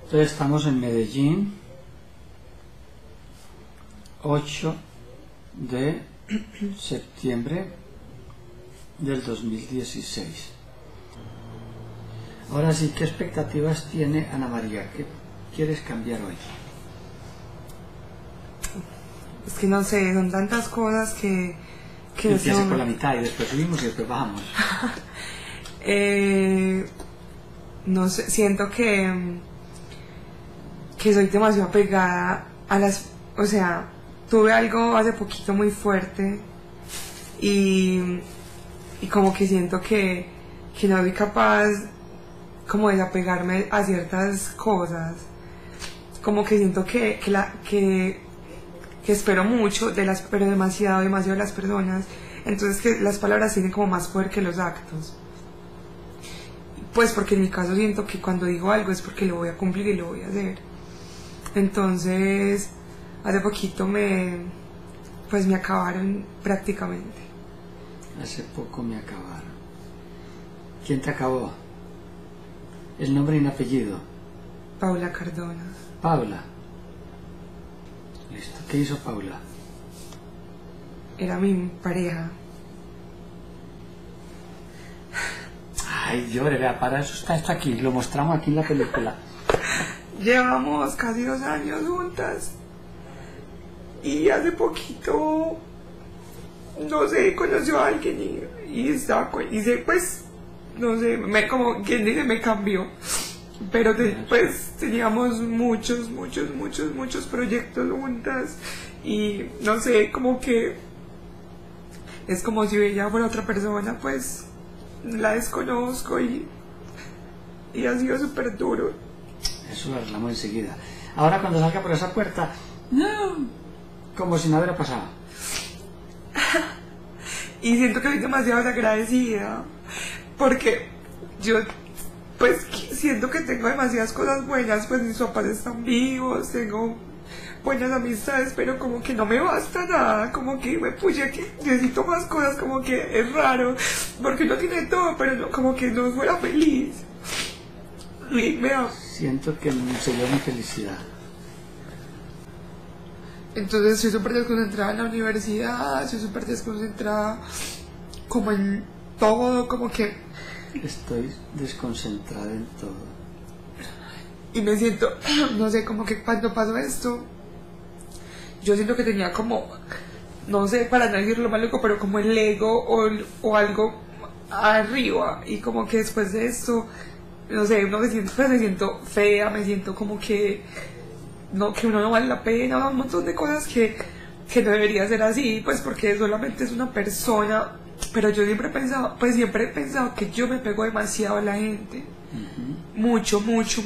Entonces estamos en Medellín, 8 de septiembre del 2016. Ahora sí, ¿qué expectativas tiene Ana María? ¿Qué quieres cambiar hoy? Es que no sé, son tantas cosas que Empieza son... por la mitad y después subimos y después bajamos. No sé, siento que soy demasiado apegada a las... O sea, tuve algo hace poquito muy fuerte y como que siento que no soy capaz como de desapegarme a ciertas cosas. Como que siento que espero mucho pero demasiado de las personas. Entonces que las palabras tienen como más poder que los actos. Pues porque en mi caso siento que cuando digo algo es porque lo voy a cumplir y lo voy a hacer. Entonces, hace poquito me acabaron prácticamente. Hace poco me acabaron. ¿Quién te acabó? El nombre y el apellido. Paula Cardona. Paula. Listo. ¿Qué hizo Paula? Era mi pareja. Ay, llore, vea, para eso está esto aquí. Lo mostramos aquí en la película. Llevamos casi 2 años juntas. Y hace poquito, no sé, conoció a alguien y pues, no sé, como quien dice, me cambió. Pero pues teníamos muchos proyectos juntas y no sé, como que es como si ella fuera otra persona, pues la desconozco y ha sido súper duro. Eso lo arreglamos enseguida. Ahora cuando salga por esa puerta, no, como si nada hubiera pasado. Y siento que soy demasiado desagradecida porque yo pues siento que tengo demasiadas cosas buenas, pues mis papás están vivos, tengo buenas amistades, pero como que no me basta nada, como que me puse que necesito más cosas, como que es raro, porque uno tiene todo, pero no, como que no fuera feliz. Y siento que no se dio mi felicidad. Entonces estoy súper desconcentrada en la universidad, estoy súper desconcentrada como en todo, como que... Estoy desconcentrada en todo. Y me siento, no sé, como que cuando pasó esto, yo siento que tenía como, no sé, para no decirlo maluco, pero como el ego o algo arriba. Y como que después de esto, no sé, pues me siento fea, me siento como que uno no vale la pena, un montón de cosas que no debería ser así, pues porque solamente es una persona. Pero yo siempre he pensado que yo me pego demasiado a la gente. Mucho.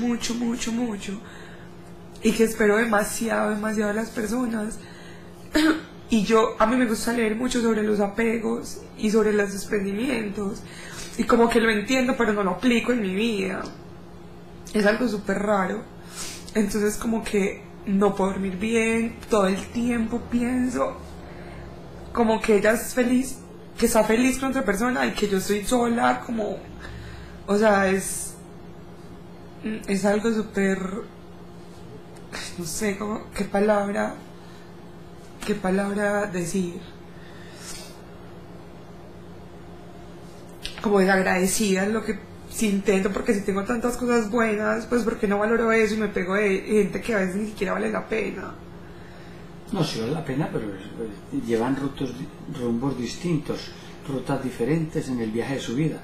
Y que espero demasiado de las personas. Y a mí me gusta leer mucho sobre los apegos y sobre los desprendimientos. Y como que lo entiendo, pero no lo aplico en mi vida. Es algo súper raro. Entonces como que no puedo dormir bien, todo el tiempo pienso como que ella es feliz, que está feliz con otra persona y que yo estoy sola, como, o sea, es algo súper, no sé, como, qué palabra decir, como desagradecida es lo que sí intento, porque si tengo tantas cosas buenas, pues porque no valoro eso y me pego de gente que a veces ni siquiera vale la pena. No, sí vale la pena, pero llevan rumbos distintos, rutas diferentes en el viaje de su vida.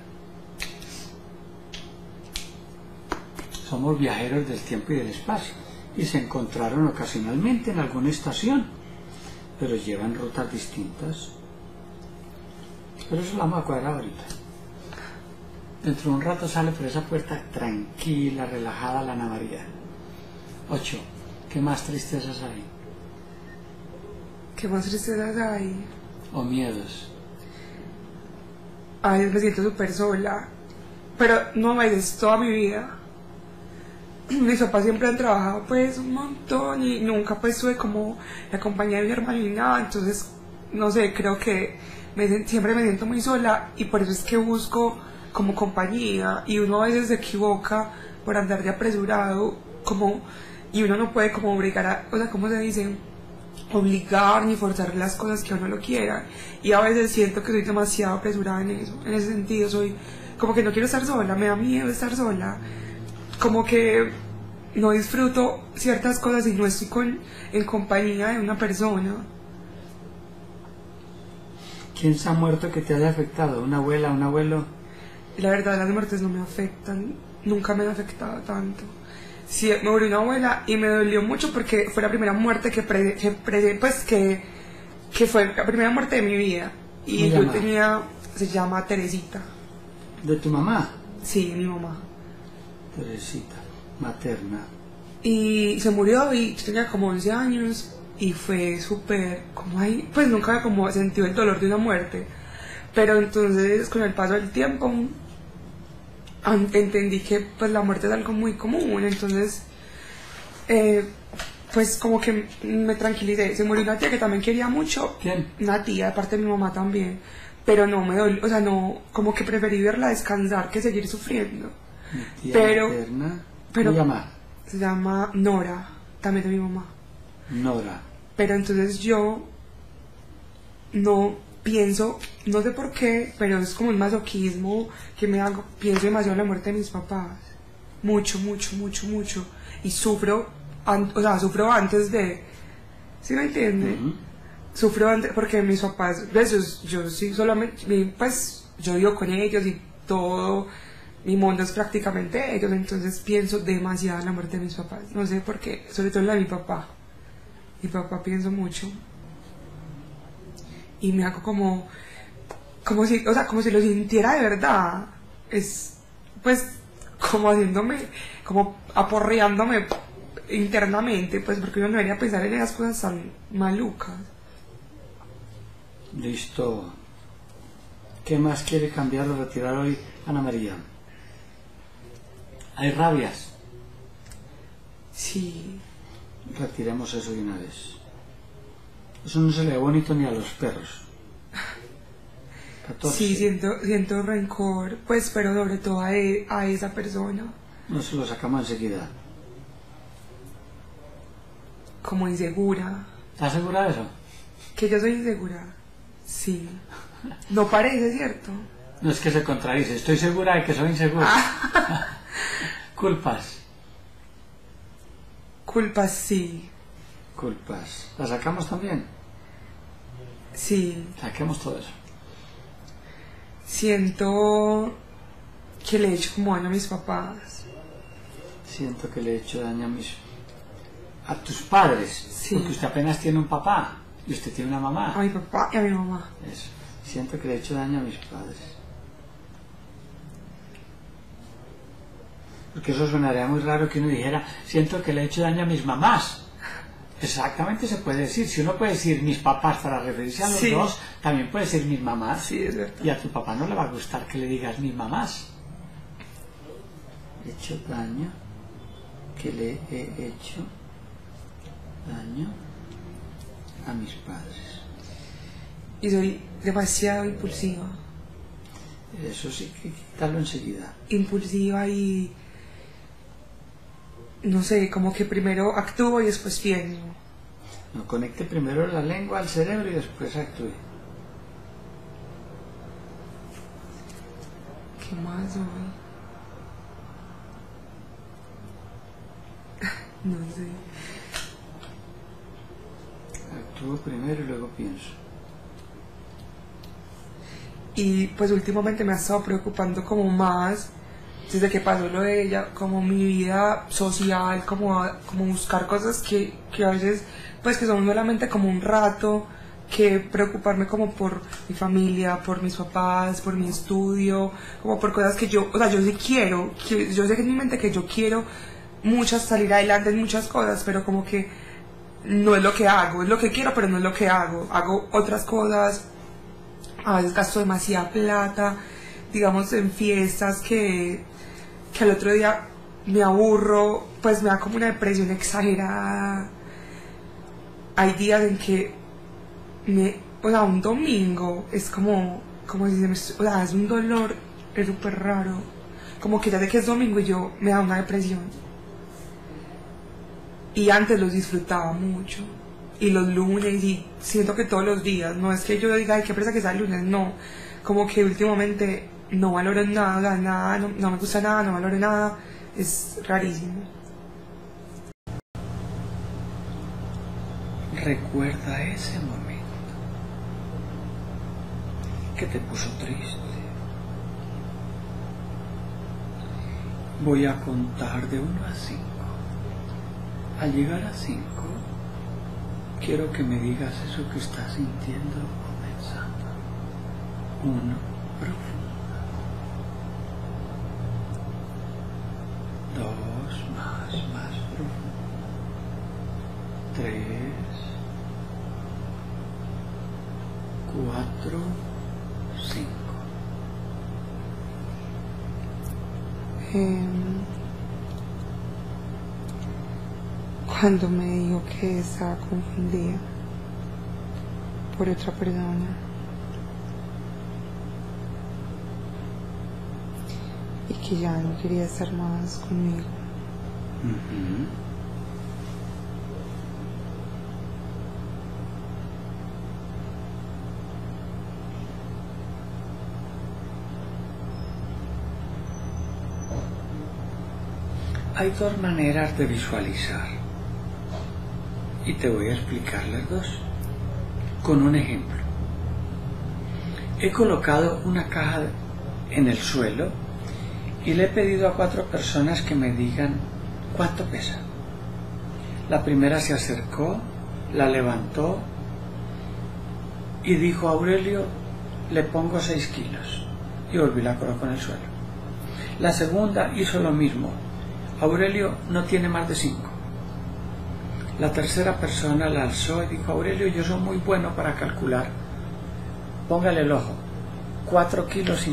Somos viajeros del tiempo y del espacio y se encontraron ocasionalmente en alguna estación, pero llevan rutas distintas. Pero eso lo vamos a cuadrar ahorita. Dentro de un rato sale por esa puerta tranquila, relajada la Ana María. 8. ¿Qué más tristezas hay? ¿Qué más tristezas hay? ¿O miedos? Ay, me siento súper sola. Pero no, es toda mi vida. Mis papás siempre han trabajado pues un montón y nunca pues tuve como la compañía de mi hermano ni nada. Entonces, no sé, creo que siempre me siento muy sola y por eso es que busco como compañía. Y uno a veces se equivoca por andar de apresurado como, y uno no puede como obligar a, o sea, ¿cómo se dice? Obligar ni forzar las cosas que uno lo quiera. Y a veces siento que soy demasiado apresurada en eso, en ese sentido, soy como que no quiero estar sola, me da miedo estar sola, como que no disfruto ciertas cosas y no estoy en compañía de una persona. ¿Quién se ha muerto que te haya afectado? ¿Una abuela, un abuelo? La verdad, las muertes no me afectan, nunca me han afectado tanto. Sí, me murió una abuela y me dolió mucho porque fue la primera muerte que fue la primera muerte de mi vida. Y yo tenía, se llama Teresita. ¿De tu mamá? Sí, mi mamá. Teresita, materna. Y se murió y yo tenía como 11 años y fue súper, como ahí, pues nunca había como sentido el dolor de una muerte. Pero entonces con el paso del tiempo entendí que pues la muerte es algo muy común, entonces pues como que me tranquilicé. Se murió una tía que también quería mucho. ¿Quién? Una tía, aparte de mi mamá también, pero no me dolió, o sea, no, como que preferí verla descansar que seguir sufriendo. Mi tía pero materna. pero ¿Cómo se llama? se llama Nora, también de mi mamá. Nora. Pero entonces yo no pienso, no sé por qué, pero es como un masoquismo que me hago, pienso demasiado en la muerte de mis papás. Mucho, mucho, mucho, mucho. Y sufro, o sea, sufro antes de... ¿Sí me entiende? Sufro antes, porque mis papás, pues, yo sí solamente, pues, yo vivo con ellos y todo, mi mundo es prácticamente ellos, entonces pienso demasiado en la muerte de mis papás. No sé por qué, sobre todo en la de mi papá. Mi papá pienso mucho. Y me hago como si, o sea, como si lo sintiera de verdad. Es, pues, como haciéndome, como aporreándome internamente, pues, porque uno no debería pensar en esas cosas tan malucas. Listo. ¿Qué más quiere cambiar o retirar hoy, Ana María? ¿Hay rabias? Sí. Retiremos eso de una vez. Eso no se le ve bonito ni a los perros. 14. Sí, siento rencor, pues, pero sobre todo a esa persona. No se lo sacamos enseguida. Como insegura. ¿Estás segura de eso? ¿Que yo soy insegura? Sí. No parece, ¿cierto? No es que se contradice. Estoy segura de que soy insegura. Culpas. Culpas, sí. Culpas. ¿Las sacamos también? Sí. Saquemos todo eso. Siento que le he hecho como daño a mis papás. Siento que le he hecho daño a tus padres. Sí. Porque usted apenas tiene un papá y usted tiene una mamá. A mi papá y a mi mamá. Eso. Siento que le he hecho daño a mis padres. Porque eso sonaría muy raro que uno dijera, siento que le he hecho daño a mis mamás. Exactamente se puede decir. Si uno puede decir mis papás para referirse a los Sí. dos, también puede decir mis mamás. Sí, es verdad. Y a tu papá no le va a gustar que le digas mis mamás. He hecho daño, que le he hecho daño a mis padres. Y soy demasiado impulsiva. Eso sí que quitarlo enseguida. Impulsiva y... no sé, como que primero actúo y después pienso. No, conecte primero la lengua al cerebro y después actúe. ¿Qué más hoy? No sé. Actúo primero y luego pienso. Y pues últimamente me ha estado preocupando como más, desde que pasó lo de ella, como mi vida social, como buscar cosas que a veces, pues que son solamente como un rato, que preocuparme como por mi familia, por mis papás, por mi estudio, como por cosas que yo, o sea, yo sí quiero, yo sé en mi mente que yo quiero muchas salir adelante en muchas cosas, pero como que no es lo que hago, es lo que quiero, pero no es lo que hago otras cosas. A veces gasto demasiada plata, digamos en fiestas que al otro día me aburro, pues me da como una depresión exagerada. Hay días en que o sea, un domingo es como si se me, o sea, es un dolor, es súper raro, como que ya sé que es domingo y yo me da una depresión. y antes los disfrutaba mucho. Y los lunes, y siento que todos los días, no es que yo diga, ay, qué presa que sea el lunes, no. Como que últimamente no valoro nada, no me gusta nada, no valoro nada. Es rarísimo. Recuerda ese momento que te puso triste. Voy a contar de 1 a 5. Al llegar a 5, quiero que me digas eso que estás sintiendo o pensando. 1, profunda. 2, más profunda. 3, 4, 5. Cuando me dijo que estaba confundida por otra persona y que ya no quería estar más conmigo. Hay 2 maneras de visualizar y te voy a explicar las 2 con un ejemplo. He colocado una caja en el suelo y le he pedido a 4 personas que me digan cuánto pesa. La primera se acercó, la levantó y dijo: Aurelio, le pongo 6 kilos, y volví la colocó en el suelo. La segunda hizo lo mismo: Aurelio, no tiene más de 5. La tercera persona la alzó y dijo: Aurelio, yo soy muy bueno para calcular, póngale el ojo, 4,5 kilos.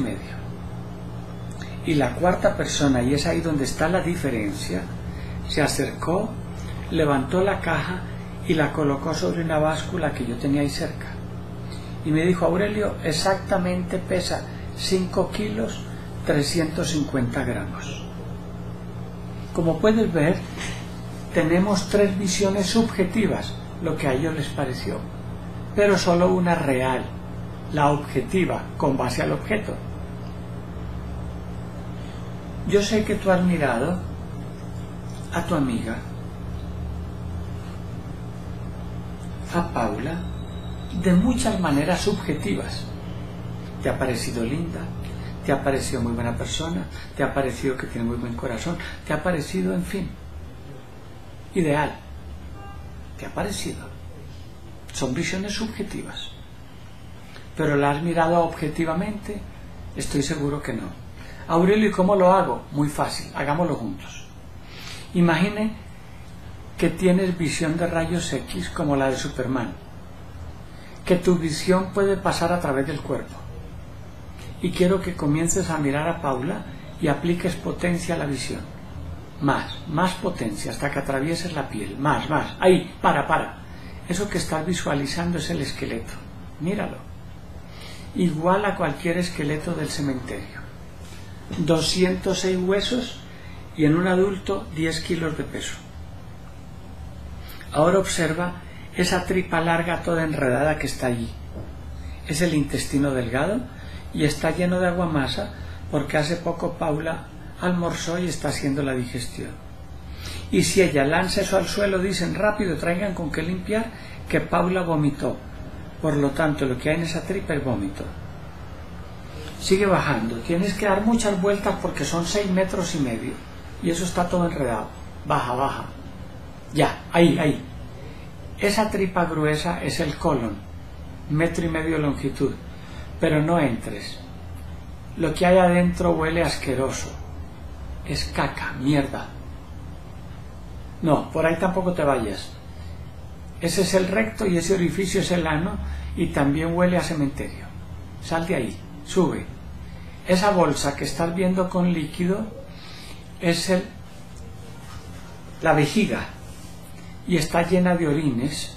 Y la cuarta persona, y es ahí donde está la diferencia, se acercó, levantó la caja y la colocó sobre una báscula que yo tenía ahí cerca. Y me dijo: Aurelio, exactamente pesa 5 kilos 350 gramos. Como puedes ver, tenemos 3 visiones subjetivas, lo que a ellos les pareció, pero solo una real, la objetiva, con base al objeto. Yo sé que tú has mirado a tu amiga, a Paula, de muchas maneras subjetivas. Te ha parecido linda, te ha parecido muy buena persona, te ha parecido que tiene muy buen corazón, te ha parecido, en fin, ideal. Te ha parecido. Son visiones subjetivas. Pero la has mirado objetivamente, estoy seguro que no. Aurelio, ¿y cómo lo hago? Muy fácil, hagámoslo juntos. Imagine que tienes visión de rayos X como la de Superman, que tu visión puede pasar a través del cuerpo. Y quiero que comiences a mirar a Paula y apliques potencia a la visión. Más potencia, hasta que atravieses la piel. Más. Ahí, para. Eso que estás visualizando es el esqueleto. Míralo. Igual a cualquier esqueleto del cementerio. 206 huesos y en un adulto 10 kilos de peso. Ahora observa esa tripa larga toda enredada que está allí. Es el intestino delgado y está lleno de aguamasa porque hace poco Paula almorzó y está haciendo la digestión. Y si ella lanza eso al suelo, dicen: rápido, traigan con qué limpiar, que Paula vomitó. Por lo tanto, lo que hay en esa tripa es vómito. Sigue bajando, tienes que dar muchas vueltas porque son 6,5 metros y eso está todo enredado. Baja. Ya, ahí. Esa tripa gruesa es el colon, 1,5 metros de longitud, pero no entres. Lo que hay adentro huele asqueroso, es caca, mierda. No, por ahí tampoco te vayas. Ese es el recto y ese orificio es el ano y también huele a cementerio. Sal de ahí, sube. Esa bolsa que estás viendo con líquido es la vejiga y está llena de orines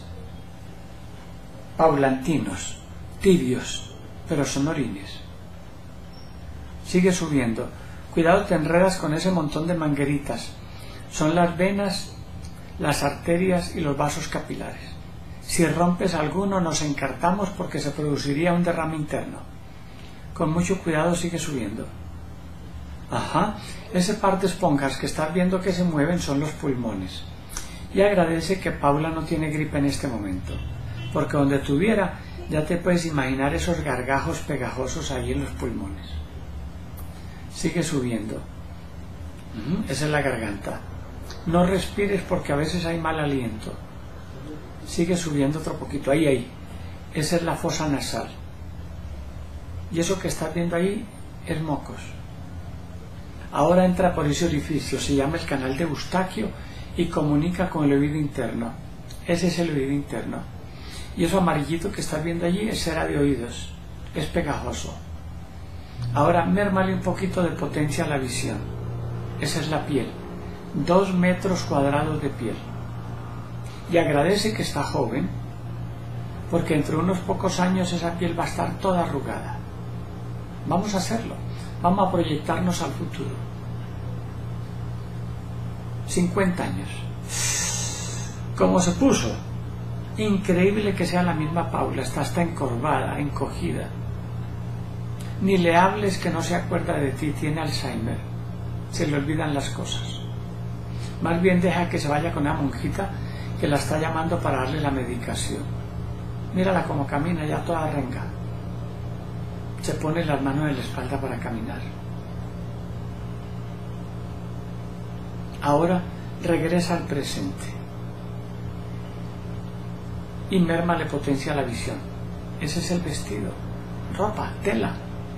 paulantinos, tibios, pero son orines. Sigue subiendo. Cuidado, te enredas con ese montón de mangueritas. Son las venas las arterias y los vasos capilares. Si rompes alguno nos encartamos porque se produciría un derrame interno. Con mucho cuidado sigue subiendo. Ajá, ese par de esponjas que estás viendo que se mueven son los pulmones. Y agradece que Paula no tiene gripe en este momento, porque donde tuviera ya te puedes imaginar esos gargajos pegajosos ahí en los pulmones. Sigue subiendo. Esa es la garganta. No respires porque a veces hay mal aliento. Sigue subiendo otro poquito. Ahí. Esa es la fosa nasal. Y eso que estás viendo ahí es mocos. Ahora entra por ese orificio, se llama el canal de Eustaquio y comunica con el oído interno. Ese es el oído interno. Y eso amarillito que estás viendo allí es cera de oídos. Es pegajoso. Ahora mérmale un poquito de potencia a la visión. Esa es la piel. 2 metros cuadrados de piel. Y agradece que está joven, porque entre unos pocos años esa piel va a estar toda arrugada. Vamos a hacerlo. Vamos a proyectarnos al futuro. 50 años. ¿Cómo se puso? Increíble que sea la misma Paula. Está encorvada, encogida. Ni le hables que no se acuerda de ti. Tiene Alzheimer. Se le olvidan las cosas. Más bien deja que se vaya con una monjita que la está llamando para darle la medicación. Mírala como camina ya toda renga. Se pone las manos en la espalda para caminar. Ahora regresa al presente y mérmale potencia a la visión. Ese es el vestido, ropa, tela.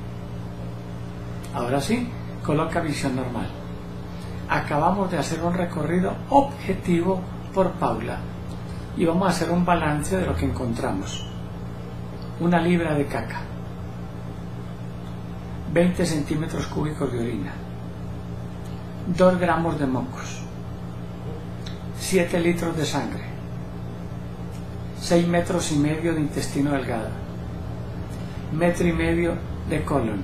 Ahora sí, coloca visión normal. Acabamos de hacer un recorrido objetivo por Paula y vamos a hacer un balance de lo que encontramos. 1 libra de caca, 20 centímetros cúbicos de orina, 2 gramos de mocos, 7 litros de sangre, 6 metros y medio de intestino delgado, 1,5 metros de colon.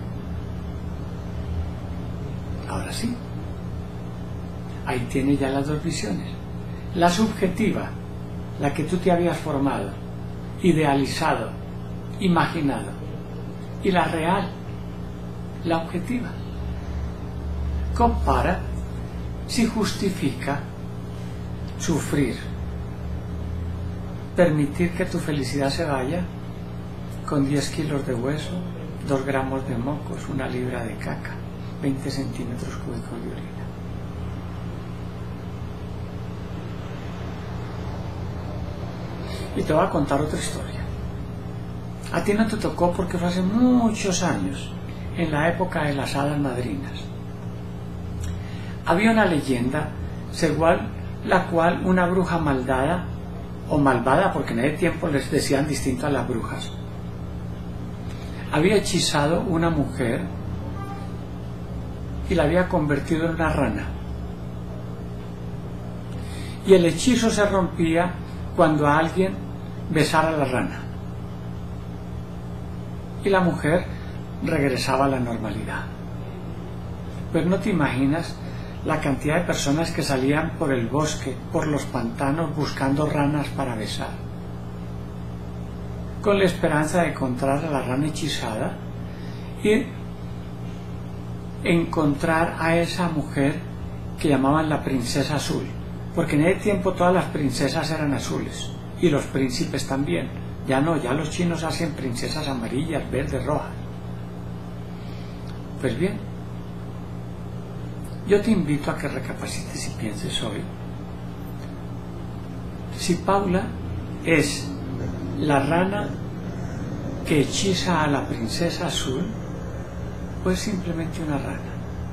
Ahora sí, ahí tienes ya las 2 visiones. La subjetiva, la que tú te habías formado, idealizado, imaginado, y la real, la objetiva. Compara si justifica sufrir, permitir que tu felicidad se vaya con 10 kilos de hueso, 2 gramos de mocos, 1 libra de caca, 20 centímetros cúbicos de orina. Y te voy a contar otra historia. A ti no te tocó porque fue hace muchos años, en la época de las hadas madrinas. Había una leyenda según la cual una bruja maldada o malvada, porque en ese tiempo les decían distinto a las brujas, había hechizado una mujer y la había convertido en una rana. Y el hechizo se rompía cuando alguien besara a la rana. Y la mujer regresaba a la normalidad. Pero no te imaginas la cantidad de personas que salían por el bosque, por los pantanos, buscando ranas para besar, con la esperanza de encontrar a la rana hechizada y encontrar a esa mujer que llamaban la princesa azul, porque en ese tiempo todas las princesas eran azules y los príncipes también. Ya no, ya los chinos hacen princesas amarillas, verdes, rojas. Pues bien, yo te invito a que recapacites y pienses hoy. Si Paula es la rana que hechiza a la princesa azul, o es simplemente una rana.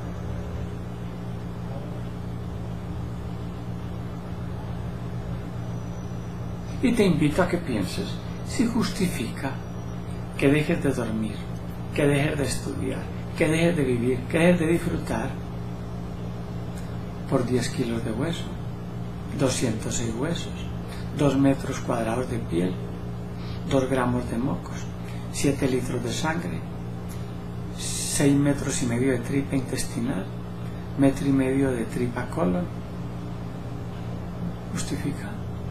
Y te invito a que pienses si justifica que dejes de dormir, que dejes de estudiar, que dejes de vivir, que dejes de disfrutar por 10 kilos de hueso, 206 huesos, 2 metros cuadrados de piel, 2 gramos de mocos, 7 litros de sangre, 6 metros y medio de tripa intestinal, 1,5 metros de tripa colon, Justifica.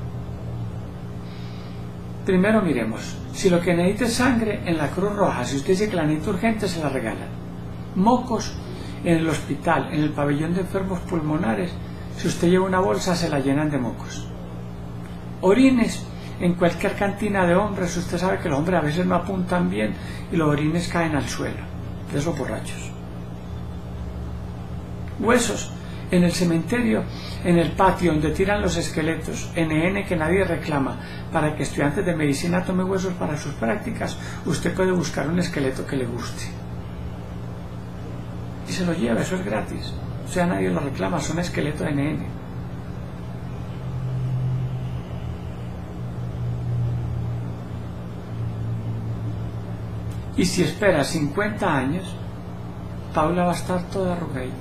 Primero miremos, si lo que necesita es sangre, en la Cruz Roja, si usted dice que la necesita urgente, se la regalan. Mocos, en el hospital, en el pabellón de enfermos pulmonares, si usted lleva una bolsa, se la llenan de mocos. Orines, en cualquier cantina de hombres, usted sabe que los hombres a veces no apuntan bien y los orines caen al suelo, de esos borrachos. Huesos, en el cementerio, en el patio donde tiran los esqueletos, NN que nadie reclama, para que estudiantes de medicina tomen huesos para sus prácticas, usted puede buscar un esqueleto que le guste. Y se lo lleva, eso es gratis. O sea, nadie lo reclama, son esqueletos NN. Y si espera 50 años, Paula va a estar toda arrugadita,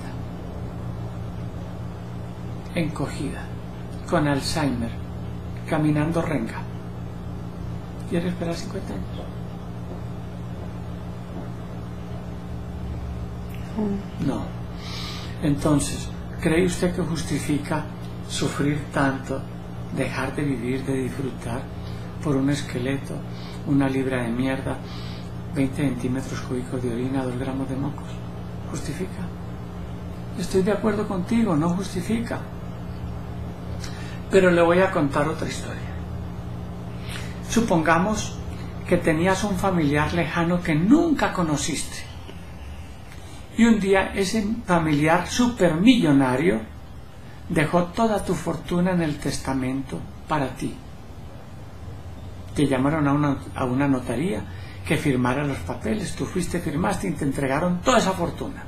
encogida, con Alzheimer, caminando renga. ¿Quiere esperar 50 años? No. Entonces, ¿cree usted que justifica sufrir tanto, dejar de vivir, de disfrutar por un esqueleto, una libra de mierda, 20 centímetros cúbicos de orina, 2 gramos de mocos? ¿Justifica? Estoy de acuerdo contigo, no justifica. Pero le voy a contar otra historia. Supongamos que tenías un familiar lejano que nunca conociste. Y un día ese familiar supermillonario dejó toda tu fortuna en el testamento para ti. Te llamaron a una notaría que firmara los papeles. Tú fuiste, firmaste y te entregaron toda esa fortuna.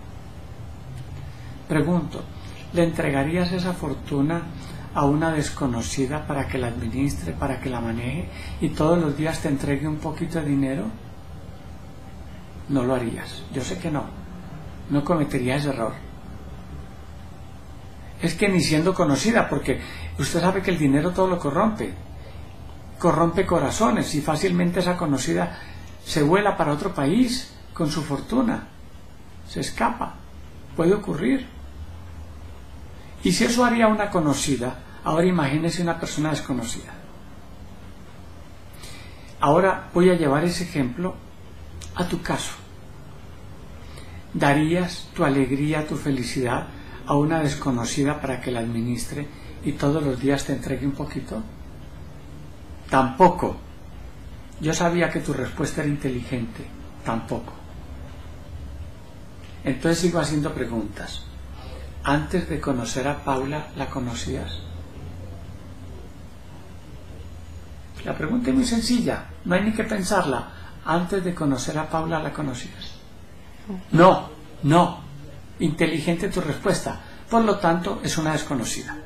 Pregunto, ¿le entregarías esa fortuna a una desconocida para que la administre, para que la maneje y todos los días te entregue un poquito de dinero? No lo harías. Yo sé que no. No cometería ese error. Es que ni siendo conocida, porque usted sabe que el dinero todo lo corrompe. Corrompe corazones y fácilmente esa conocida se vuela para otro país con su fortuna. Se escapa. Puede ocurrir. Y si eso haría una conocida, ahora imagínese una persona desconocida. Ahora voy a llevar ese ejemplo a tu caso. ¿Darías tu alegría, tu felicidad a una desconocida para que la administre y todos los días te entregue un poquito? Tampoco. Yo sabía que tu respuesta era inteligente. Tampoco. Entonces sigo haciendo preguntas. Antes de conocer a Paula, ¿la conocías? La pregunta es muy sencilla, no hay ni que pensarla. Antes de conocer a Paula, ¿la conocías? No, no. Inteligente tu respuesta. Por lo tanto, es una desconocida.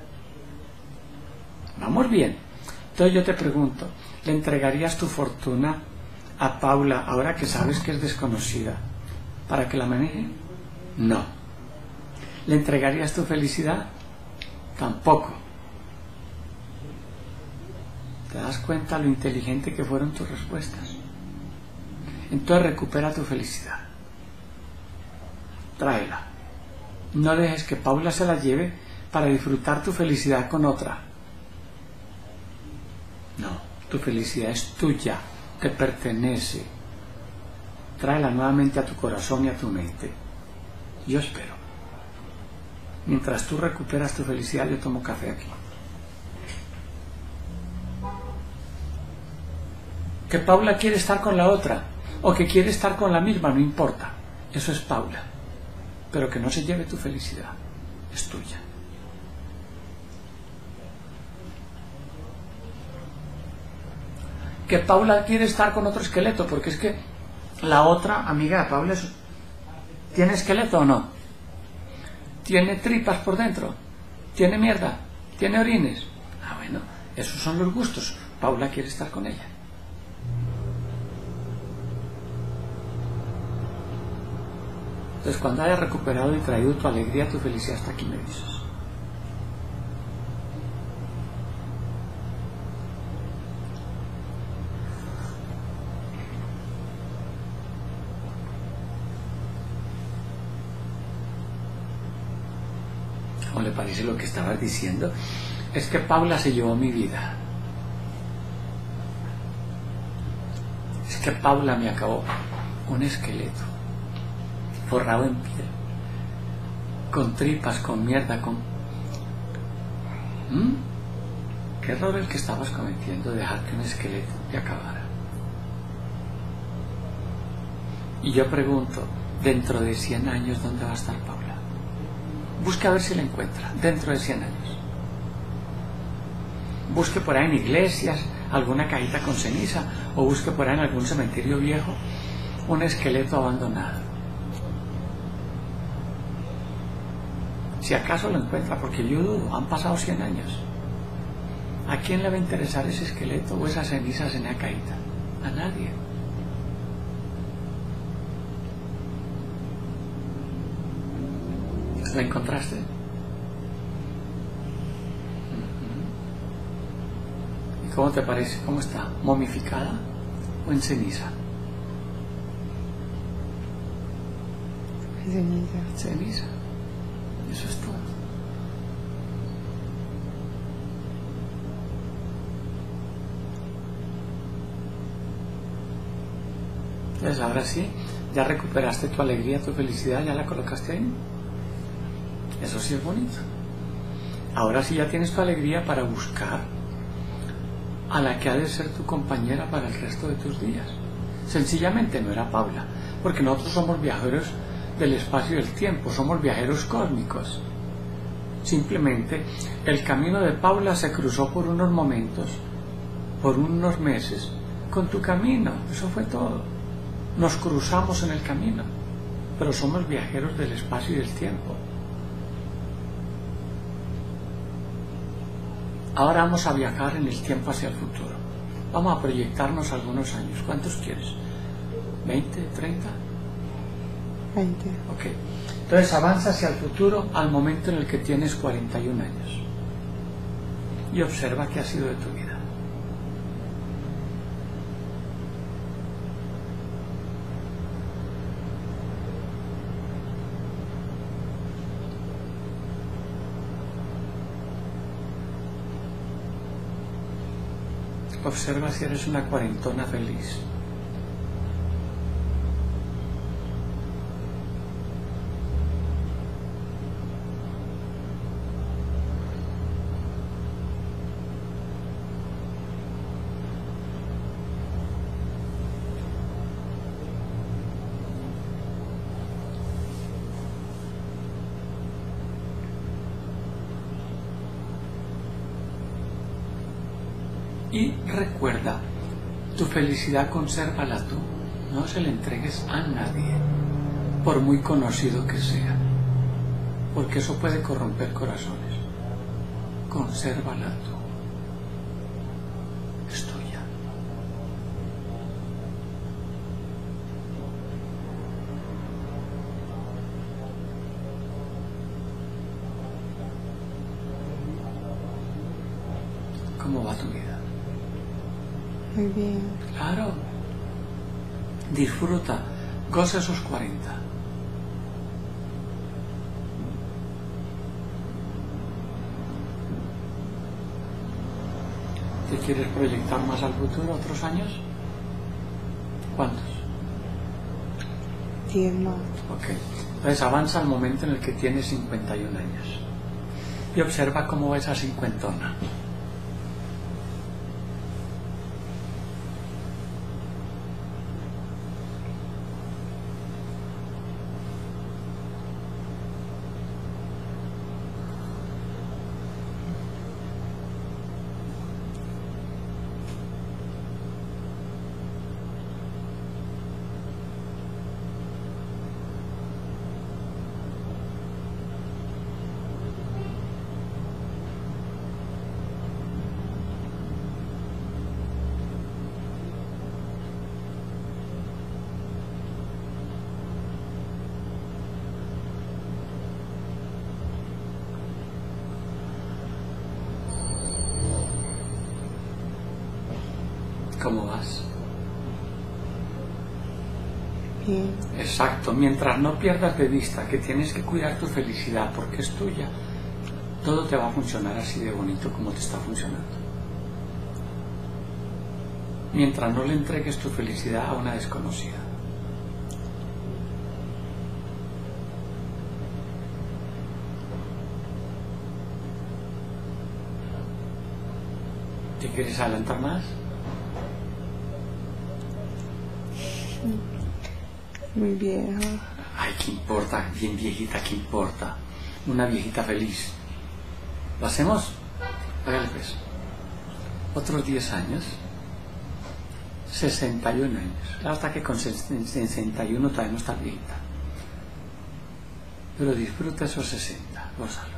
Vamos bien. Entonces yo te pregunto, ¿le entregarías tu fortuna a Paula ahora que sabes que es desconocida para que la maneje? No. ¿Le entregarías tu felicidad? Tampoco. ¿Te das cuenta lo inteligente que fueron tus respuestas? Entonces recupera tu felicidad. Tráela. No dejes que Paula se la lleve para disfrutar tu felicidad con otra. No, tu felicidad es tuya, te pertenece. Tráela nuevamente a tu corazón y a tu mente. Yo espero. Mientras tú recuperas tu felicidad, yo tomo café aquí. Que Paula quiere estar con la otra o que quiere estar con la misma, no importa. Eso es Paula. Pero que no se lleve tu felicidad. Es tuya. Que Paula quiere estar con otro esqueleto, porque es que la otra amiga de Paula ¿tiene esqueleto o no? ¿Tiene tripas por dentro? ¿Tiene mierda? ¿Tiene orines? Ah, bueno, esos son los gustos. Paula quiere estar con ella. Entonces, cuando hayas recuperado y traído tu alegría, tu felicidad, hasta aquí me dices. ¿Cómo le parece lo que estabas diciendo? Es que Paula se llevó mi vida. Es que Paula me acabó. Un esqueleto, forrado en piel, con tripas, con mierda, con... Qué error el que estabas cometiendo, dejar que un esqueleto te acabara. Y yo pregunto, dentro de 100 años, ¿dónde va a estar Paula? Busque a ver si la encuentra, dentro de 100 años. Busque por ahí en iglesias alguna cajita con ceniza, o busque por ahí en algún cementerio viejo un esqueleto abandonado. Si acaso lo encuentra, porque yo dudo, han pasado 100 años. ¿A quién le va a interesar ese esqueleto o esas cenizas en la cajita? A nadie. ¿La encontraste? ¿Y cómo te parece? ¿Cómo está? ¿Momificada o en ceniza? Ceniza. Ceniza. Eso es todo. Entonces ahora sí, ya recuperaste tu alegría, tu felicidad, ya la colocaste ahí. Eso sí es bonito. Ahora sí ya tienes tu alegría para buscar a la que ha de ser tu compañera para el resto de tus días. Sencillamente no era Paula, porque nosotros somos viajeros del espacio y del tiempo, somos viajeros cósmicos. Simplemente el camino de Paula se cruzó por unos momentos, por unos meses, con tu camino. Eso fue todo. Nos cruzamos en el camino, pero somos viajeros del espacio y del tiempo. Ahora vamos a viajar en el tiempo hacia el futuro. Vamos a proyectarnos algunos años. ¿Cuántos quieres? ¿20? ¿30? 20. Ok. Entonces avanza hacia el futuro al momento en el que tienes 41 años. Y observa qué ha sido de tu vida. Observa si eres una cuarentona feliz. Y recuerda, tu felicidad consérvala tú, no se la entregues a nadie, por muy conocido que sea, porque eso puede corromper corazones. Consérvala tú, es tuya. ¿Cómo va tu vida? Muy bien. Claro. Disfruta, goza esos 40. ¿Te quieres proyectar más al futuro, otros años? ¿Cuántos? 10 más. Ok. Entonces avanza al momento en el que tienes 51 años. Y observa cómo va esa cincuentona. ¿Cómo vas? Bien. Exacto, mientras no pierdas de vista que tienes que cuidar tu felicidad porque es tuya, todo te va a funcionar así de bonito como te está funcionando. Mientras no le entregues tu felicidad a una desconocida. ¿Te quieres adelantar más? Muy vieja. Ay, ¿qué importa? Bien viejita, ¿qué importa? Una viejita feliz. ¿Lo hacemos? Hágale pues. Otros 10 años. 61 años. Hasta que con 61 todavía no está viejita. Pero disfruta esos 60. Gózalos.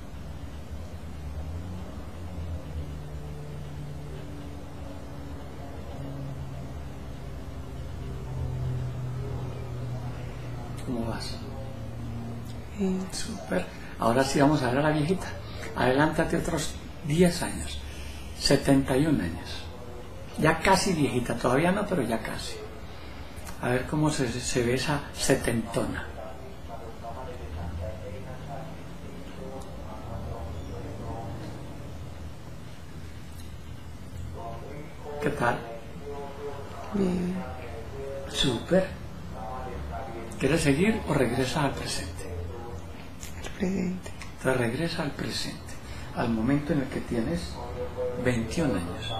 ¿Cómo vas? Súper. Ahora sí vamos a ver a la viejita. Adelántate otros 10 años. 71 años. Ya casi viejita, todavía no, pero ya casi. A ver cómo se ve esa setentona. ¿Qué tal? Bien. Súper. ¿Quieres seguir o regresa al presente? El presente. Te regresa al presente, al momento en el que tienes 21 años.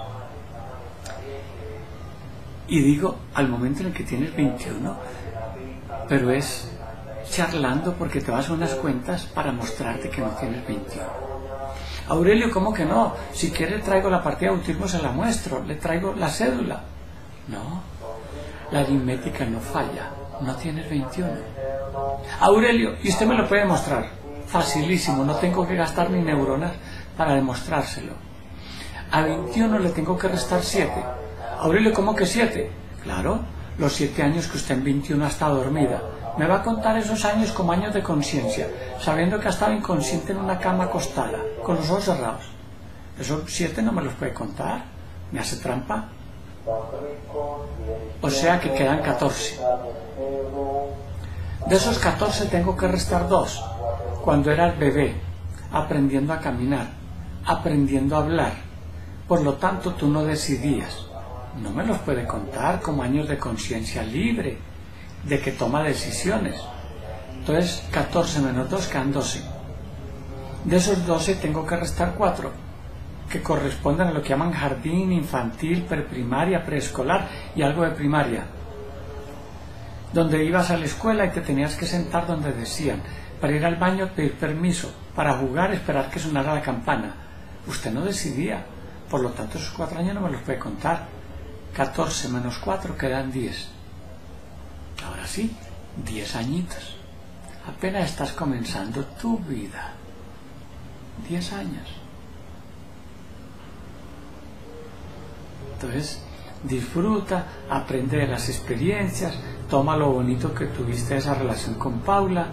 Y digo al momento en el que tienes 21, pero es charlando porque te vas a unas cuentas para mostrarte que no tienes 21. Aurelio, ¿cómo que no? Si quiere traigo la partida de autismo, se la muestro, le traigo la cédula. No, la aritmética no falla, no tienes 21. Aurelio, ¿y usted me lo puede mostrar? Facilísimo, no tengo que gastar ni neuronas para demostrárselo. A 21 le tengo que restar 7. Aurelio, ¿cómo que 7? Claro, los 7 años que usted en 21 ha estado dormida. Me va a contar esos años como años de conciencia, sabiendo que ha estado inconsciente en una cama acostada, con los ojos cerrados. Esos 7 no me los puede contar. ¿Me hace trampa? O sea que quedan 14. De esos 14 tengo que restar 2. Cuando era el bebé, aprendiendo a caminar, aprendiendo a hablar. Por lo tanto, tú no decidías. No me los puede contar como años de conciencia libre, de que toma decisiones. Entonces, 14 menos 2 quedan 12. De esos 12 tengo que restar 4, que corresponden a lo que llaman jardín, infantil, preprimaria, preescolar y algo de primaria. Donde ibas a la escuela y te tenías que sentar donde decían, para ir al baño pedir permiso, para jugar esperar que sonara la campana. Usted no decidía, por lo tanto esos 4 años no me los puede contar. 14 menos 4 quedan 10. Ahora sí, 10 añitos. Apenas estás comenzando tu vida. 10 años. Entonces, disfruta, aprende de las experiencias, toma lo bonito que tuviste de esa relación con Paula.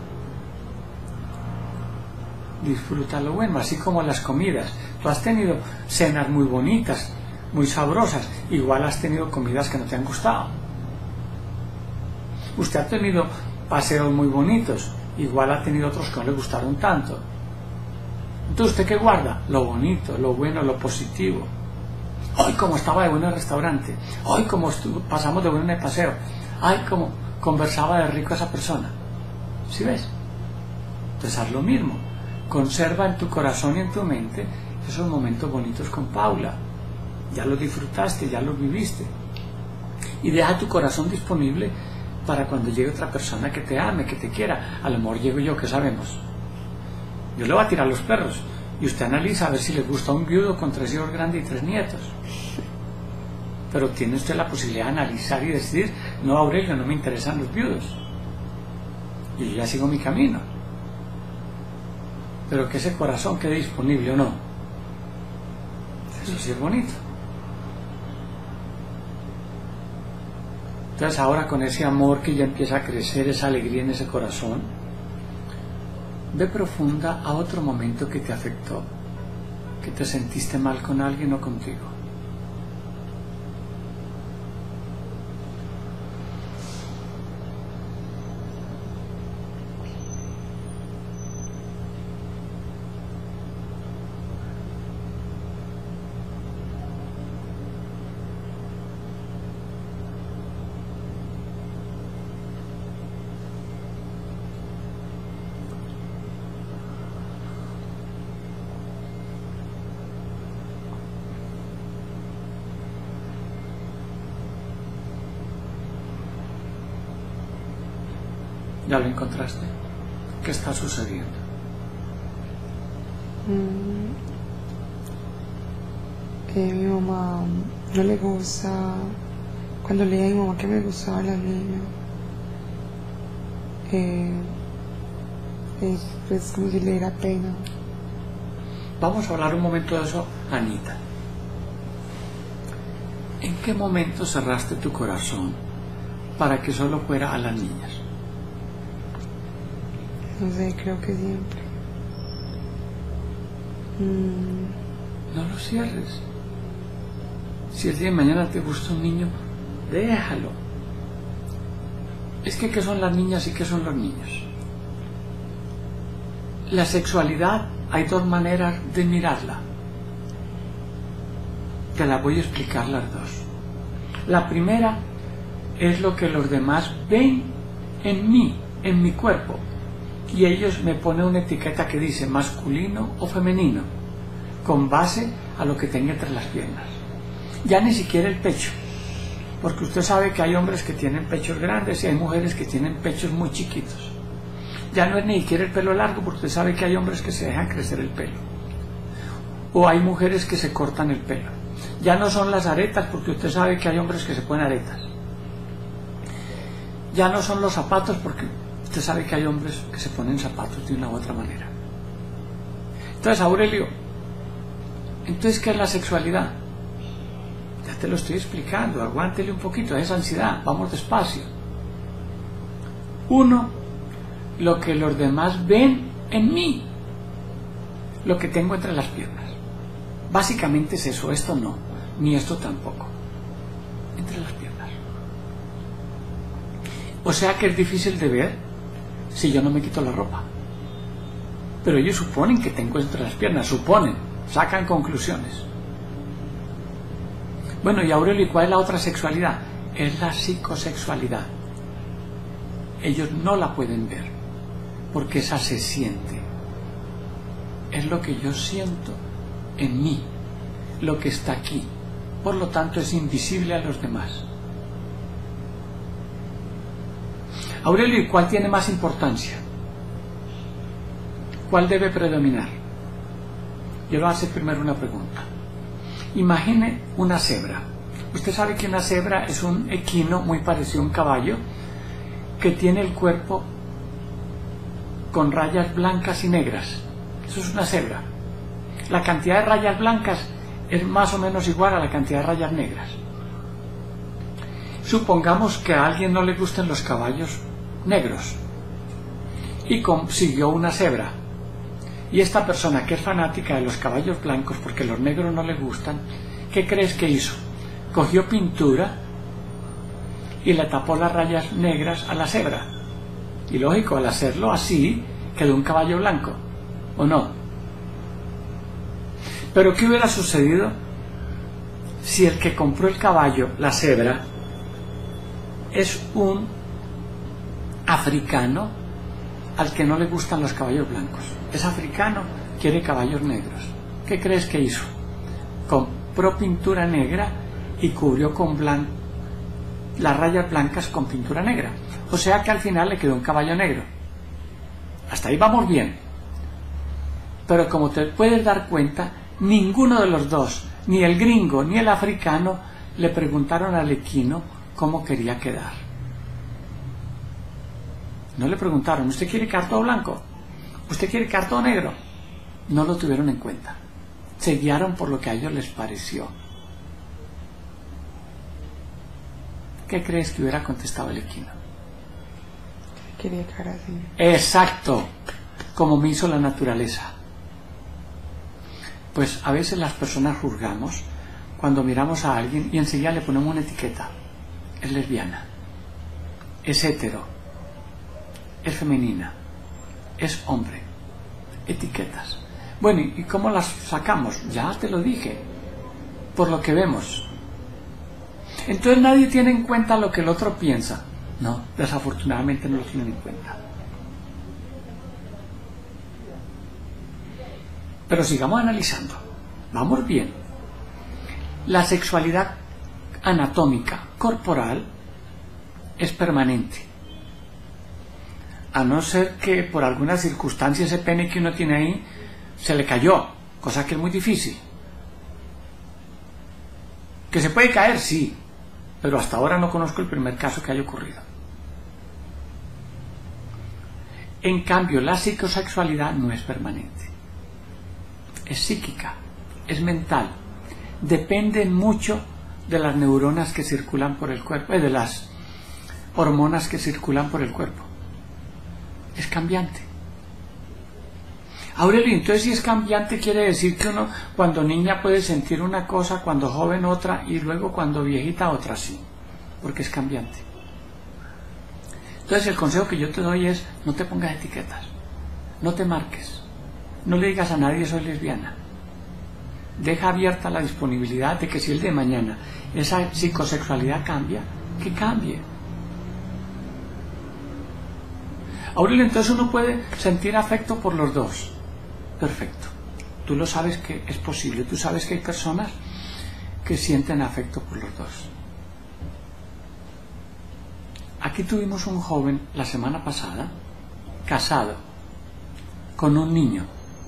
Disfruta lo bueno, así como las comidas. Tú has tenido cenas muy bonitas, muy sabrosas, igual has tenido comidas que no te han gustado. Usted ha tenido paseos muy bonitos, igual ha tenido otros que no le gustaron tanto. Entonces, ¿usted qué guarda? Lo bonito, lo bueno, lo positivo. Hoy como estaba de bueno en el restaurante, hoy como pasamos de bueno en el paseo, ay como conversaba de rico esa persona. ¿Sí ves? Entonces haz lo mismo, conserva en tu corazón y en tu mente esos momentos bonitos con Paula. Ya los disfrutaste, ya los viviste. Y deja tu corazón disponible para cuando llegue otra persona que te ame, que te quiera. A lo mejor llego yo, ¿qué sabemos? Yo le voy a tirar los perros. Y usted analiza a ver si le gusta un viudo con 3 hijos grandes y 3 nietos. Pero tiene usted la posibilidad de analizar y decidir, no, Aurelio, no me interesan los viudos. Y yo ya sigo mi camino. Pero que ese corazón quede disponible o no. Eso sí es bonito. Entonces ahora con ese amor que ya empieza a crecer, esa alegría en ese corazón, ve profunda a otro momento que te afectó, que te sentiste mal con alguien o contigo. ¿Ya lo encontraste? ¿Qué está sucediendo? Mi mamá no le gusta, cuando le dije a mi mamá que me gustaba la niña, pues como si le diera pena. Vamos a hablar un momento de eso, Anita. ¿En qué momento cerraste tu corazón para que solo fuera a las niñas? No sé, creo que siempre. No lo cierres. Si el día de mañana te gusta un niño, déjalo. Es que ¿qué son las niñas y qué son los niños? La sexualidad, hay dos maneras de mirarla. Te las voy a explicar las dos. La primera es lo que los demás ven en mí, en mi cuerpo. Y ellos me ponen una etiqueta que dice masculino o femenino, con base a lo que tenga entre las piernas. Ya ni siquiera el pecho, porque usted sabe que hay hombres que tienen pechos grandes y hay mujeres que tienen pechos muy chiquitos. Ya no es ni siquiera el pelo largo, porque usted sabe que hay hombres que se dejan crecer el pelo. O hay mujeres que se cortan el pelo. Ya no son las aretas, porque usted sabe que hay hombres que se ponen aretas. Ya no son los zapatos, porque usted sabe que hay hombres que se ponen zapatos de una u otra manera. Entonces, Aurelio, ¿entonces qué es la sexualidad? Ya te lo estoy explicando, aguántele un poquito, es ansiedad, vamos despacio. Uno, lo que los demás ven en mí, lo que tengo entre las piernas. Básicamente es eso, esto no, ni esto tampoco, entre las piernas. O sea que es difícil de ver si yo no me quito la ropa. Pero ellos suponen que tengo entre las piernas, suponen, sacan conclusiones. Bueno, y Aurelio, ¿y cuál es la otra sexualidad? Es la psicosexualidad. Ellos no la pueden ver, porque esa se siente. Es lo que yo siento en mí, lo que está aquí. Por lo tanto, es invisible a los demás. Aurelio, ¿y cuál tiene más importancia? ¿Cuál debe predominar? Yo le voy a hacer primero una pregunta. Imagine una cebra. Usted sabe que una cebra es un equino muy parecido a un caballo que tiene el cuerpo con rayas blancas y negras. Eso es una cebra. La cantidad de rayas blancas es más o menos igual a la cantidad de rayas negras. Supongamos que a alguien no le gusten los caballos negros y consiguió una cebra. Y esta persona que es fanática de los caballos blancos porque los negros no le gustan, ¿qué crees que hizo? Cogió pintura y le tapó las rayas negras a la cebra. Y lógico, al hacerlo así, quedó un caballo blanco, ¿o no? Pero ¿qué hubiera sucedido si el que compró el caballo, la cebra, es un africano al que no le gustan los caballos blancos? Es africano, quiere caballos negros. ¿Qué crees que hizo? Compró pintura negra y cubrió con las rayas blancas con pintura negra. O sea que al final le quedó un caballo negro. Hasta ahí vamos bien. Pero como te puedes dar cuenta, ninguno de los dos, ni el gringo ni el africano, le preguntaron al equino cómo quería quedar. No le preguntaron, ¿usted quiere quedar todo blanco? ¿Usted quiere quedar todo negro? No lo tuvieron en cuenta. Se guiaron por lo que a ellos les pareció. ¿Qué crees que hubiera contestado el equino? Quería quedar así. Exacto, como me hizo la naturaleza. Pues a veces las personas juzgamos cuando miramos a alguien y enseguida le ponemos una etiqueta. Es lesbiana, es hetero, es femenina, es hombre. Etiquetas. Bueno, ¿y cómo las sacamos? Ya te lo dije, por lo que vemos. Entonces nadie tiene en cuenta lo que el otro piensa. No, desafortunadamente no lo tienen en cuenta. Pero sigamos analizando. Vamos bien. La sexualidad anatómica corporal es permanente. a no ser que por alguna circunstancia ese pene que uno tiene ahí se le cayó, cosa que es muy difícil. Que se puede caer, sí, pero hasta ahora no conozco el primer caso que haya ocurrido. En cambio, la psicosexualidad no es permanente, es psíquica, es mental, depende mucho de las neuronas que circulan por el cuerpo, de las hormonas que circulan por el cuerpo. Es cambiante. Aurelio, entonces si es cambiante quiere decir que uno cuando niña puede sentir una cosa, cuando joven otra y luego cuando viejita otra, sí, porque es cambiante. Entonces el consejo que yo te doy es no te pongas etiquetas, no te marques, no le digas a nadie soy lesbiana. Deja abierta la disponibilidad de que si el de mañana esa psicosexualidad cambia, que cambie. Aurelio, entonces uno puede sentir afecto por los dos. Perfecto. Tú lo sabes que es posible. Tú sabes que hay personas que sienten afecto por los dos. Aquí tuvimos un joven la semana pasada, casado, con un niño.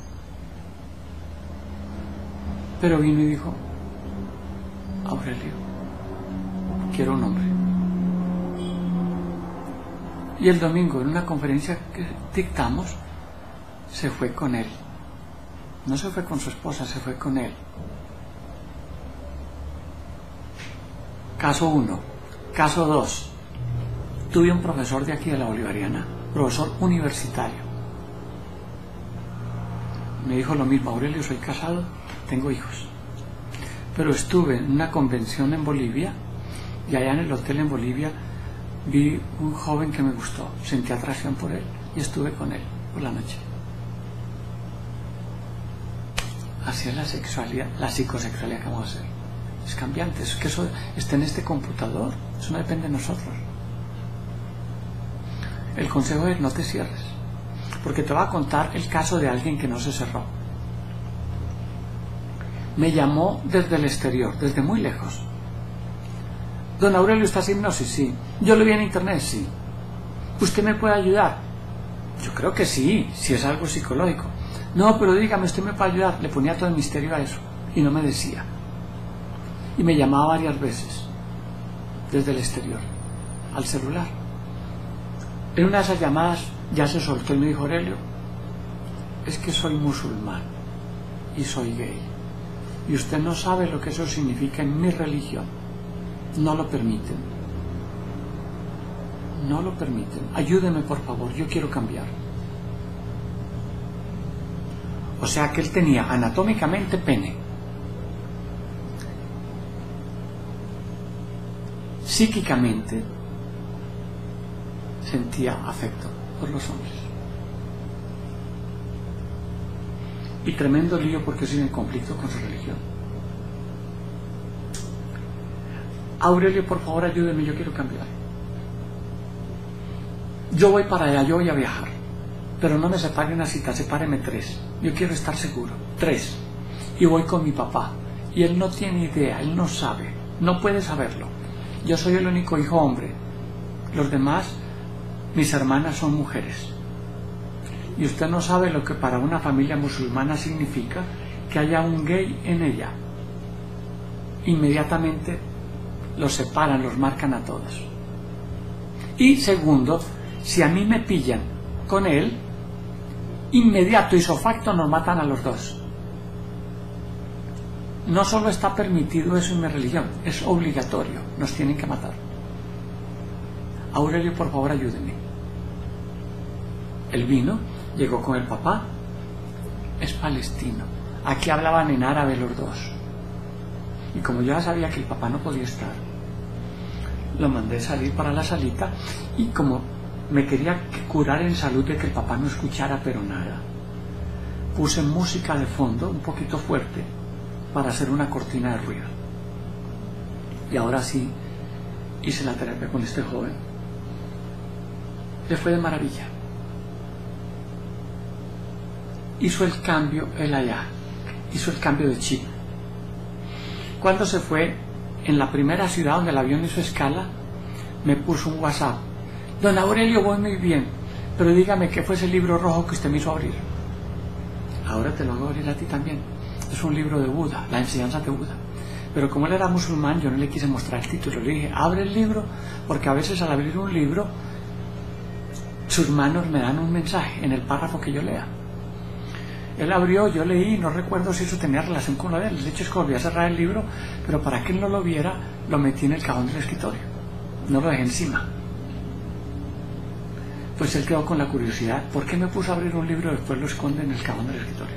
Pero vino y dijo, Aurelio, quiero un hombre. Y el domingo, en una conferencia que dictamos, se fue con él. No se fue con su esposa, se fue con él. Caso 1. Caso 2. Tuve un profesor de aquí de la Bolivariana, profesor universitario. Me dijo lo mismo, Aurelio, soy casado, tengo hijos. Pero estuve en una convención en Bolivia y allá en el hotel en Bolivia vi un joven que me gustó, sentí atracción por él y estuve con él por la noche. Así es la sexualidad, la psicosexualidad que vamos a hacer. Es cambiante, es que eso está en este computador, eso no depende de nosotros. El consejo es no te cierres, porque te voy a contar el caso de alguien que no se cerró. Me llamó desde el exterior, desde muy lejos. Don Aurelio, ¿estás en hipnosis? Sí. Yo lo vi en internet, sí. ¿Usted me puede ayudar? Yo creo que sí, si es algo psicológico. No, pero dígame, ¿usted me puede ayudar? Le ponía todo el misterio a eso y no me decía. Y me llamaba varias veces desde el exterior, al celular. En una de esas llamadas ya se soltó y me dijo, Aurelio, es que soy musulmán y soy gay. Y usted no sabe lo que eso significa en mi religión. No lo permiten. No lo permiten. Ayúdeme, por favor, yo quiero cambiar. O sea que él tenía anatómicamente pene. Psíquicamente sentía afecto por los hombres. Y tremendo lío porque es en conflicto con su religión. Aurelio, por favor, ayúdeme, yo quiero cambiar. Yo voy para allá, yo voy a viajar. Pero no me separe una cita, sepáreme 3. Yo quiero estar seguro. 3. Y voy con mi papá. Y él no tiene idea, él no sabe. No puede saberlo. Yo soy el único hijo hombre. Los demás, mis hermanas son mujeres. Y usted no sabe lo que para una familia musulmana significa que haya un gay en ella. Inmediatamente los separan, los marcan a todos. Y segundo, si a mí me pillan con él, inmediato ipso facto nos matan a los dos. No solo está permitido eso en mi religión, es obligatorio, nos tienen que matar. Aurelio, por favor, ayúdeme. Él vino, llegó con el papá, es palestino. Aquí hablaban en árabe los dos. Y como yo ya sabía que el papá no podía estar, lo mandé salir para la salita y como me quería curar en salud de que el papá no escuchara pero nada, puse música de fondo un poquito fuerte para hacer una cortina de ruido. Y ahora sí hice la terapia con este joven. Le fue de maravilla. Hizo el cambio él allá, hizo el cambio de chip. Cuando se fue, en la primera ciudad donde el avión hizo escala, me puso un WhatsApp. Don Aurelio, voy muy bien, pero dígame qué fue ese libro rojo que usted me hizo abrir. Ahora te lo hago abrir a ti también. Es un libro de Buda, la enseñanza de Buda. Pero como él era musulmán, yo no le quise mostrar el título. Le dije, abre el libro, porque a veces al abrir un libro, sus manos me dan un mensaje en el párrafo que yo lea. Él abrió, yo leí, no recuerdo si eso tenía relación con lo de él. De hecho, es que volví a cerrar el libro, pero para que él no lo viera, lo metí en el cajón del escritorio. No lo dejé encima. Pues él quedó con la curiosidad, ¿por qué me puso a abrir un libro y después lo esconde en el cajón del escritorio?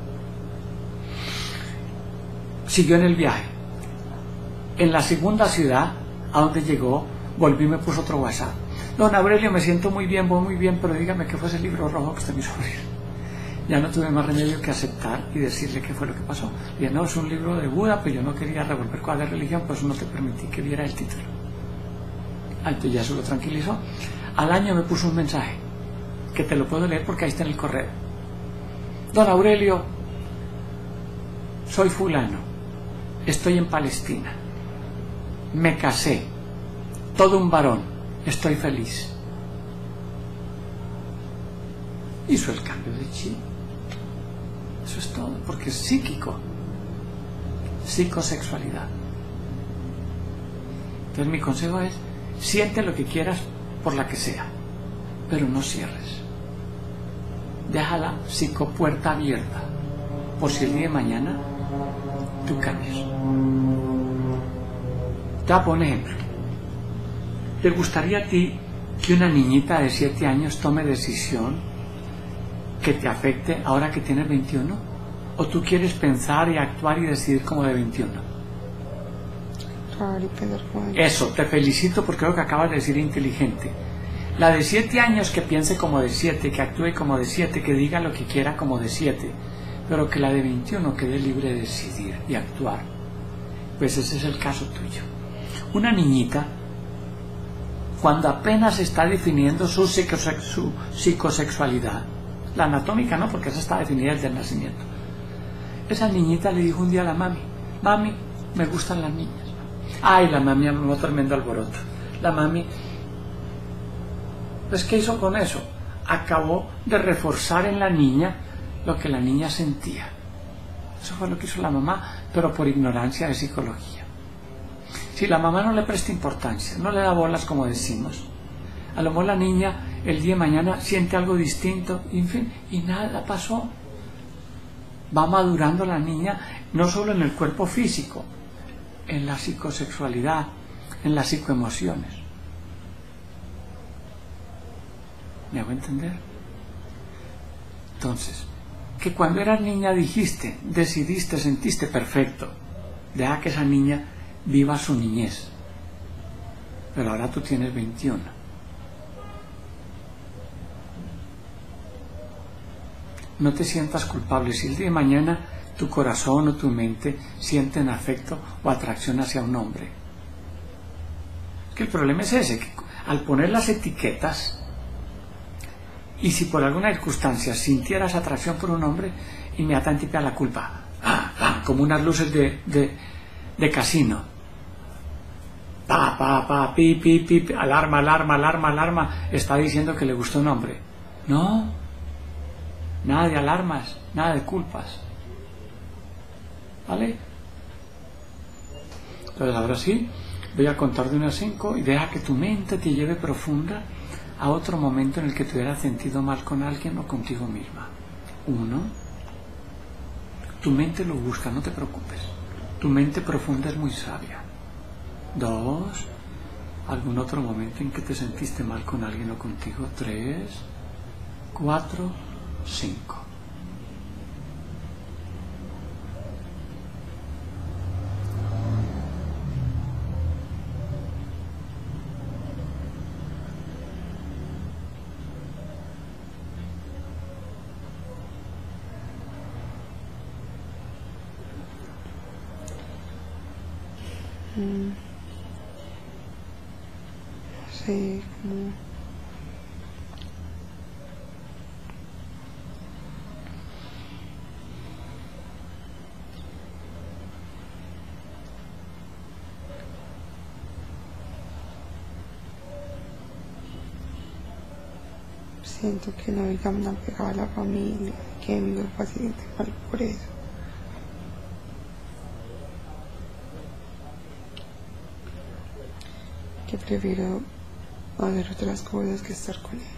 Siguió en el viaje. En la segunda ciudad, a donde llegó, volví y me puso otro WhatsApp. Don Aurelio, me siento muy bien, voy muy bien, pero dígame qué fue ese libro rojo que usted me hizo abrir. Ya no tuve más remedio que aceptar y decirle qué fue lo que pasó. Y no, es un libro de Buda, pero yo no quería revolver cosas de religión, pues no te permití que viera el título. Entonces ya se lo tranquilizó. Al año me puso un mensaje, que te lo puedo leer porque ahí está en el correo. Don Aurelio, soy fulano, estoy en Palestina, me casé, todo un varón, estoy feliz. Hizo el cambio de chip. Eso es todo, porque es psíquico, psicosexualidad. Entonces mi consejo es, siente lo que quieras por la que sea, pero no cierres. Deja la psicopuerta abierta, por si el día de mañana tú cambias. Te voy a poner un ejemplo. ¿Te gustaría a ti que una niñita de 7 años tome decisión que te afecte ahora que tienes 21? ¿O tú quieres pensar y actuar y decidir como de 21? Eso, te felicito porque creo que acabas de decir inteligente. La de 7 años que piense como de 7, que actúe como de 7, que diga lo que quiera como de 7, pero que la de 21 quede libre de decidir y actuar. Pues ese es el caso tuyo. Una niñita, cuando apenas está definiendo su psicosexualidad, la anatómica no, porque esa está definida desde el nacimiento, esa niñita le dijo un día a la mami, mami, me gustan las niñas. Ay, la mami armó tremendo alboroto. La mami, pues ¿qué hizo con eso? Acabó de reforzar en la niña lo que la niña sentía. Eso fue lo que hizo la mamá, pero por ignorancia de psicología. Si la mamá no le presta importancia, no le da bolas como decimos, a lo mejor la niña el día de mañana siente algo distinto, en fin, y nada pasó. Va madurando la niña, no solo en el cuerpo físico, en la psicosexualidad, en las psicoemociones. ¿Me hago entender? Entonces, que cuando eras niña dijiste, decidiste, sentiste, perfecto. Deja que esa niña viva su niñez. Pero ahora tú tienes 21. No te sientas culpable si el día de mañana tu corazón o tu mente sienten afecto o atracción hacia un hombre. Que el problema es ese, que al poner las etiquetas, y si por alguna circunstancia sintieras atracción por un hombre, inmediatamente te da la culpa, como unas luces de casino. Pi, pi, pi, alarma, alarma, alarma, alarma, está diciendo que le gustó un hombre. No, nada de alarmas, nada de culpas. ¿Vale? Entonces ahora sí, voy a contar de 1 a 5 y deja que tu mente te lleve profunda a otro momento en el que te hubieras sentido mal con alguien o contigo misma. 1. Tu mente lo busca, no te preocupes. Tu mente profunda es muy sabia. 2. Algún otro momento en que te sentiste mal con alguien o contigo. 3. 4. 5. Sí, como... siento que no digamos apegado a la familia, que mi papá se siente mal por eso. Que prefiero hacer otras cosas que estar con ella.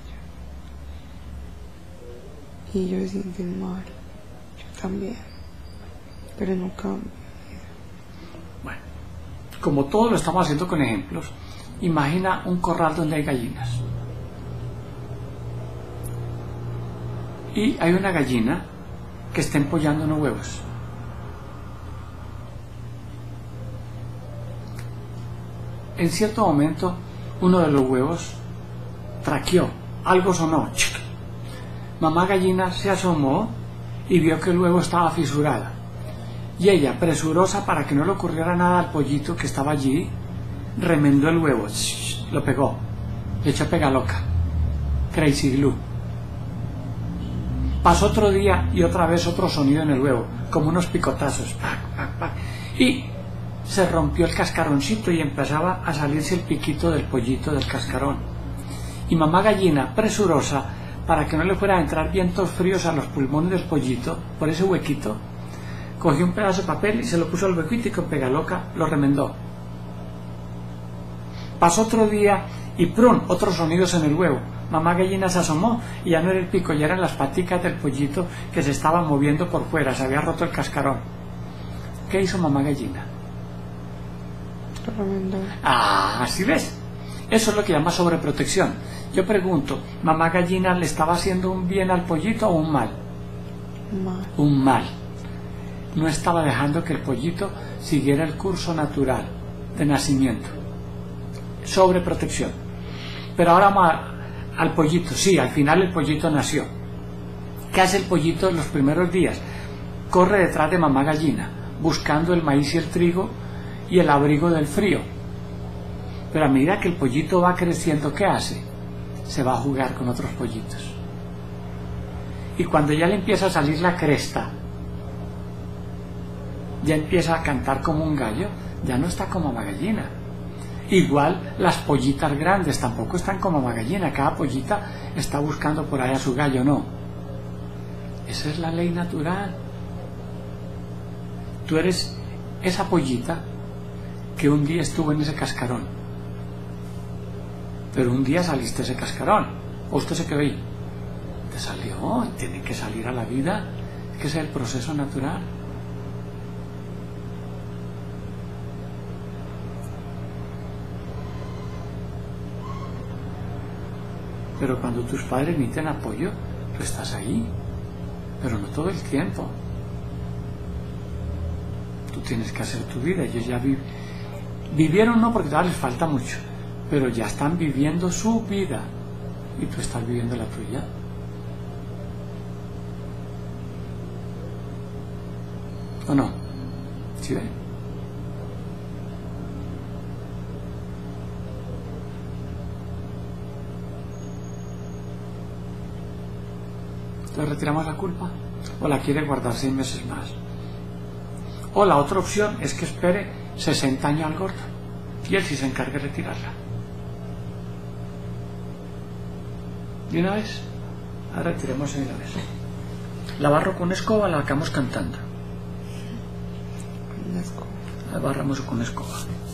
Y ellos se sienten mal, yo también, pero no cambio. Bueno, como todo lo estamos haciendo con ejemplos, imagina un corral donde hay gallinas. Y hay una gallina que está empollando unos huevos. En cierto momento, uno de los huevos traqueó, algo sonó. Mamá gallina se asomó y vio que el huevo estaba fisurado. Y ella, presurosa para que no le ocurriera nada al pollito que estaba allí, remendó el huevo, lo pegó, le echó pega loca, crazy glue. Pasó otro día y otra vez otro sonido en el huevo, como unos picotazos, pac, pac, pac, y se rompió el cascaroncito y empezaba a salirse el piquito del pollito del cascarón. Y mamá gallina, presurosa, para que no le fuera a entrar vientos fríos a los pulmones del pollito, por ese huequito, cogió un pedazo de papel y se lo puso al huequito y con pega loca lo remendó. Pasó otro día y ¡prun! Otros sonidos en el huevo. Mamá gallina se asomó y ya no era el pico, ya eran las paticas del pollito que se estaban moviendo por fuera, se había roto el cascarón. ¿Qué hizo mamá gallina? Lo remendó. Ah, ¿así ves? Eso es lo que llama sobreprotección. Yo pregunto, ¿mamá gallina le estaba haciendo un bien al pollito o un mal? Mal. Un mal. No estaba dejando que el pollito siguiera el curso natural de nacimiento. Sobreprotección. Pero ahora vamos al pollito. Sí, al final el pollito nació. ¿Qué hace el pollito en los primeros días? Corre detrás de mamá gallina, buscando el maíz y el trigo y el abrigo del frío. Pero a medida que el pollito va creciendo, ¿qué hace? Se va a jugar con otros pollitos. Y cuando ya le empieza a salir la cresta, ya empieza a cantar como un gallo, ya no está como mamá gallina. Igual las pollitas grandes tampoco están como mamá gallina, cada pollita está buscando por ahí a su gallo, no. Esa es la ley natural. Tú eres esa pollita que un día estuvo en ese cascarón, pero un día saliste de ese cascarón, o usted se quedó ahí. Te salió, tiene que salir a la vida, es que ese es el proceso natural. Pero cuando tus padres necesitan apoyo, tú estás ahí, pero no todo el tiempo. Tú tienes que hacer tu vida. Ellos ya vivieron, no, porque todavía les falta mucho, pero ya están viviendo su vida y tú estás viviendo la tuya. ¿O no? ¿Sí ven? ¿Le retiramos la culpa? ¿O la quiere guardar 6 meses más? O la otra opción es que espere 60 años al gordo y él sí se encargue de retirarla. ¿De una vez? Ahora retiremos de una vez. La barro con escoba, la acabamos cantando. Con una escoba. La barramos con escoba.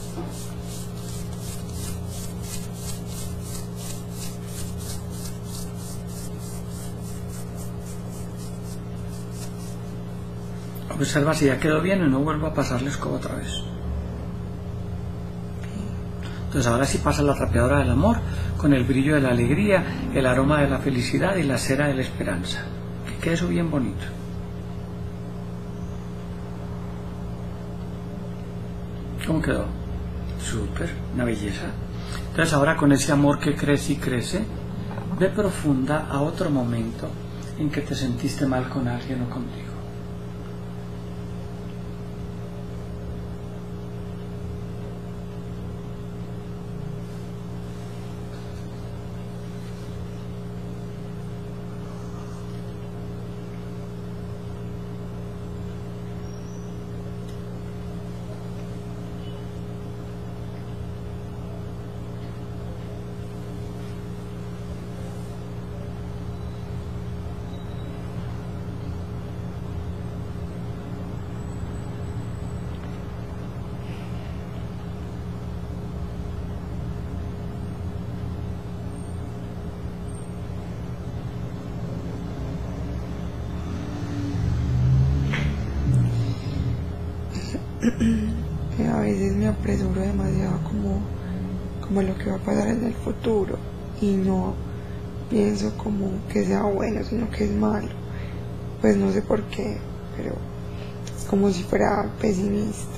Observa si ya quedó bien y no vuelvo a pasarle escoba otra vez. Entonces ahora sí pasa la trapeadora del amor con el brillo de la alegría, el aroma de la felicidad y la cera de la esperanza. Que quede eso bien bonito. ¿Cómo quedó? Súper, una belleza. Entonces ahora con ese amor que crece y crece, ve profunda a otro momento en que te sentiste mal con alguien o contigo. A veces me apresuro demasiado como lo que va a pasar en el futuro y no pienso como que sea bueno, sino que es malo. Pues no sé por qué, pero es como si fuera pesimista.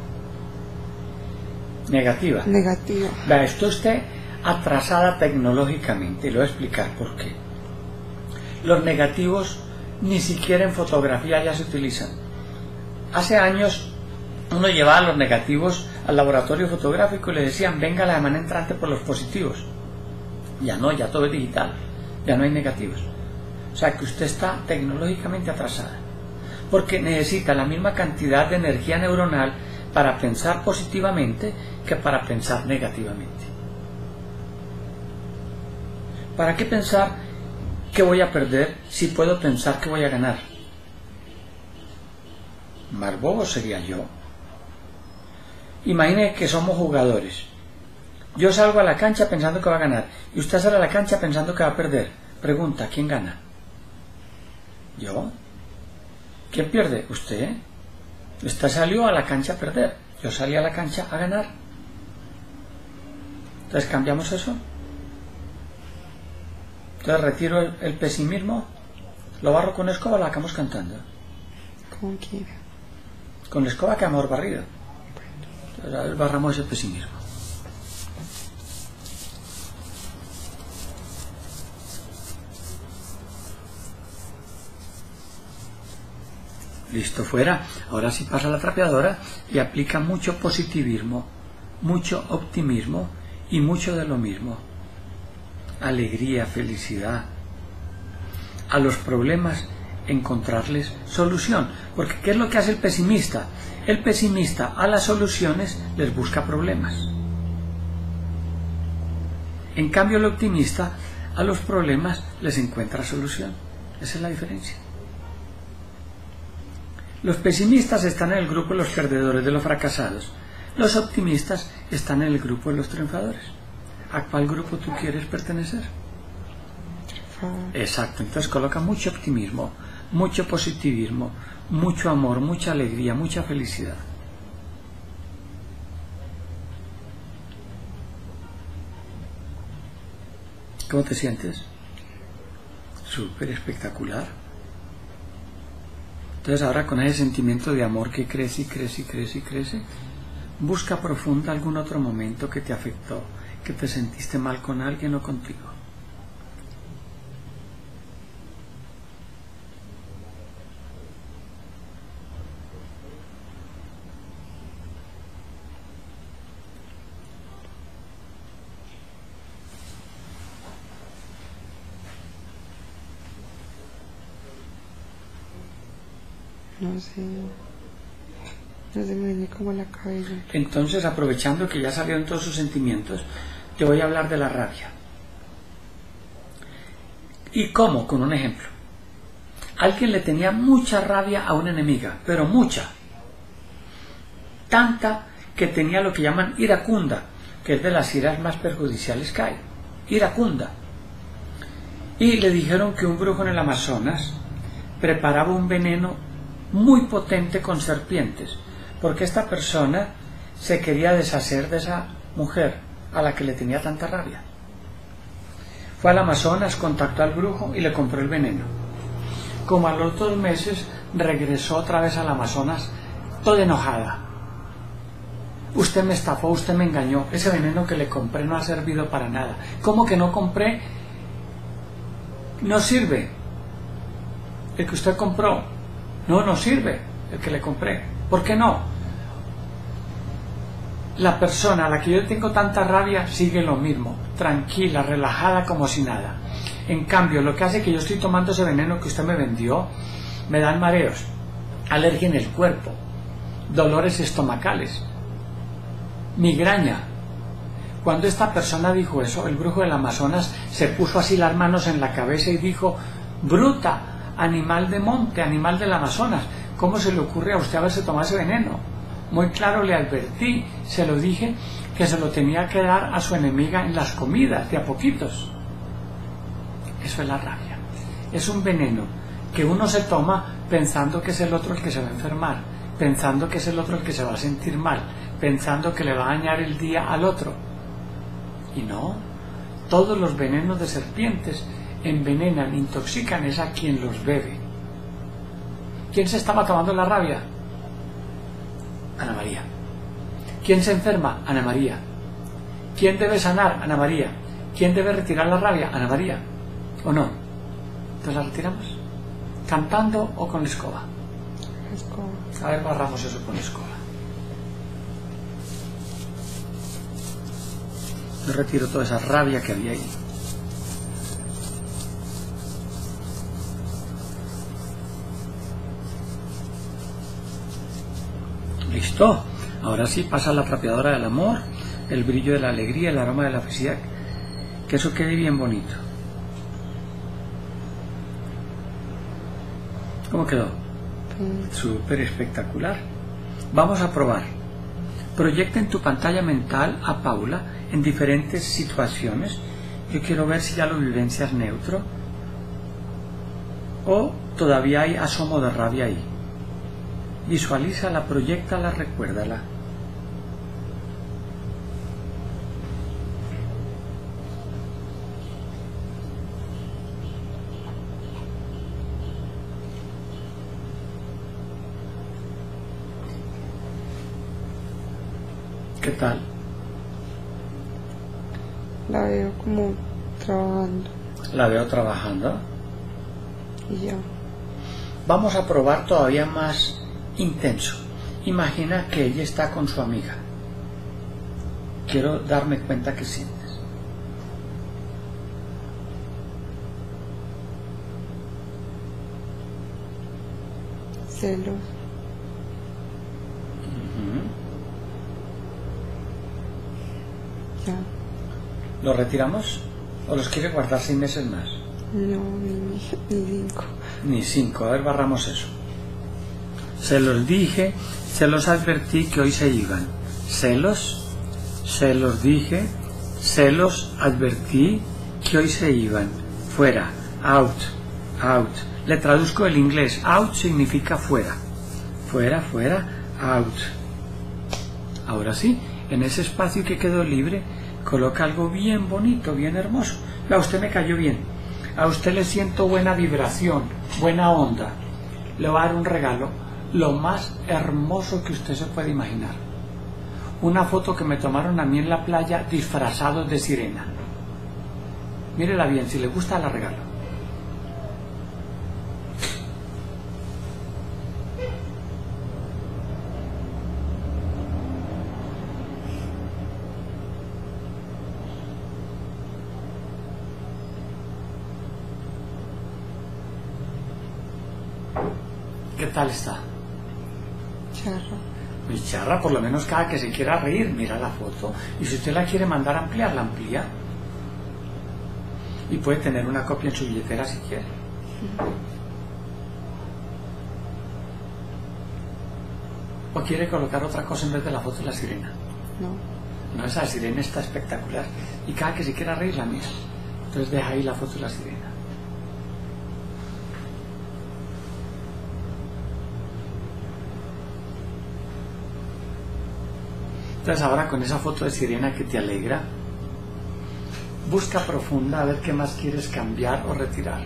Negativa. Negativa. Vea, esto esté atrasada tecnológicamente, y le voy a explicar por qué. Los negativos ni siquiera en fotografía ya se utilizan. Hace años uno llevaba los negativos al laboratorio fotográfico y le decían venga la semana entrante por los positivos. Ya no, ya todo es digital, ya no hay negativos. O sea que usted está tecnológicamente atrasada, porque necesita la misma cantidad de energía neuronal para pensar positivamente que para pensar negativamente. ¿Para qué pensar que voy a perder si puedo pensar que voy a ganar? Más bobo sería yo. Imagine que somos jugadores. Yo salgo a la cancha pensando que va a ganar y usted sale a la cancha pensando que va a perder. Pregunta, ¿quién gana? ¿Yo? ¿Quién pierde? Usted. Usted salió a la cancha a perder. Yo salí a la cancha a ganar. Entonces, ¿cambiamos eso? Entonces, retiro el pesimismo. ¿Lo barro con escoba o lo acabamos cantando? Como quiera. Con la escoba quedamos barrido. Entonces, barramos el pesimismo. Listo, fuera. Ahora sí pasa la trapeadora y aplica mucho positivismo, mucho optimismo y mucho de lo mismo. Alegría, felicidad. A los problemas encontrarles solución. Porque ¿qué es lo que hace el pesimista? El pesimista a las soluciones les busca problemas. En cambio el optimista a los problemas les encuentra solución. Esa es la diferencia. Los pesimistas están en el grupo de los perdedores, de los fracasados. Los optimistas están en el grupo de los triunfadores. ¿A cuál grupo tú quieres pertenecer? Exacto, entonces coloca mucho optimismo, mucho positivismo, mucho amor, mucha alegría, mucha felicidad. ¿Cómo te sientes? Súper espectacular. Entonces ahora con ese sentimiento de amor que crece y crece y crece y crece, busca profunda algún otro momento que te afectó, que te sentiste mal con alguien o contigo. No sé, me viene como la cabeza. Entonces, aprovechando que ya salieron todos sus sentimientos, te voy a hablar de la rabia. ¿Y cómo? Con un ejemplo. Alguien le tenía mucha rabia a una enemiga, pero mucha. Tanta que tenía lo que llaman iracunda, que es de las iras más perjudiciales que hay. Iracunda. Y le dijeron que un brujo en el Amazonas preparaba un veneno muy potente con serpientes, porque esta persona se quería deshacer de esa mujer a la que le tenía tanta rabia. Fue al Amazonas, contactó al brujo y le compró el veneno. Como a los 2 meses regresó otra vez al Amazonas toda enojada. Usted me estafó, usted me engañó, ese veneno que le compré no ha servido para nada. ¿Cómo que no compré? No sirve. El que usted compró no sirve, el que le compré. ¿Por qué no? La persona a la que yo tengo tanta rabia sigue lo mismo, tranquila, relajada como si nada. En cambio, lo que hace que yo estoy tomando ese veneno que usted me vendió, me dan mareos, alergia en el cuerpo, dolores estomacales, migraña. Cuando esta persona dijo eso, el brujo del Amazonas se puso así las manos en la cabeza y dijo: bruta, animal de monte, animal del Amazonas, ¿cómo se le ocurre a usted haberse tomado ese veneno? Muy claro le advertí, se lo dije, que se lo tenía que dar a su enemiga en las comidas, de a poquitos. Eso es la rabia. Es un veneno que uno se toma pensando que es el otro el que se va a enfermar, pensando que es el otro el que se va a sentir mal, pensando que le va a dañar el día al otro. Y no, todos los venenos de serpientes envenenan, intoxican es a quien los bebe. ¿Quién se estaba tomando la rabia? Ana María. ¿Quién se enferma? Ana María. ¿Quién debe sanar? Ana María. ¿Quién debe retirar la rabia? Ana María. ¿O no? ¿Entonces la retiramos? ¿Cantando o con escoba? Escoba. A ver, barramos eso con escoba. Yo retiro toda esa rabia que había ahí. Listo. Ahora sí pasa la trapeadora del amor, el brillo de la alegría, el aroma de la felicidad. Que eso quede bien bonito. ¿Cómo quedó? Súper espectacular. Vamos a probar. Proyecta en tu pantalla mental a Paula en diferentes situaciones. Yo quiero ver si ya lo vivencias neutro o todavía hay asomo de rabia ahí. Visualízala, proyéctala, recuérdala. ¿Qué tal? La veo como trabajando. La veo trabajando. Y ya. Vamos a probar todavía más intenso. Imagina que ella está con su amiga. Quiero darme cuenta que sientes. Celos. Ya. ¿Los retiramos? ¿O los quiere guardar 6 meses más? No, ni 5. Ni 5. A ver, barramos eso. Se los dije, se los advertí que hoy se iban. Celos, se los dije, se los advertí que hoy se iban. Fuera, out, out. Le traduzco del inglés. Out significa fuera. Fuera, fuera, out. Ahora sí, en ese espacio que quedó libre, coloca algo bien bonito, bien hermoso. A usted me cayó bien. A usted le siento buena vibración, buena onda. Le voy a dar un regalo, lo más hermoso que usted se puede imaginar. Una foto que me tomaron a mí en la playa disfrazados de sirena. Mírela bien, si le gusta la regalo. ¿Qué tal está? Charro. Mi charra, por lo menos cada que se quiera reír, mira la foto. Y si usted la quiere mandar a ampliar, la amplía. Y puede tener una copia en su billetera si quiere. ¿O quiere colocar otra cosa en vez de la foto de la sirena? No. No, esa sirena está espectacular. Y cada que se quiera reír, la mira. Entonces deja ahí la foto de la sirena. Entonces ahora con esa foto de sirena que te alegra, busca profunda a ver qué más quieres cambiar o retirar.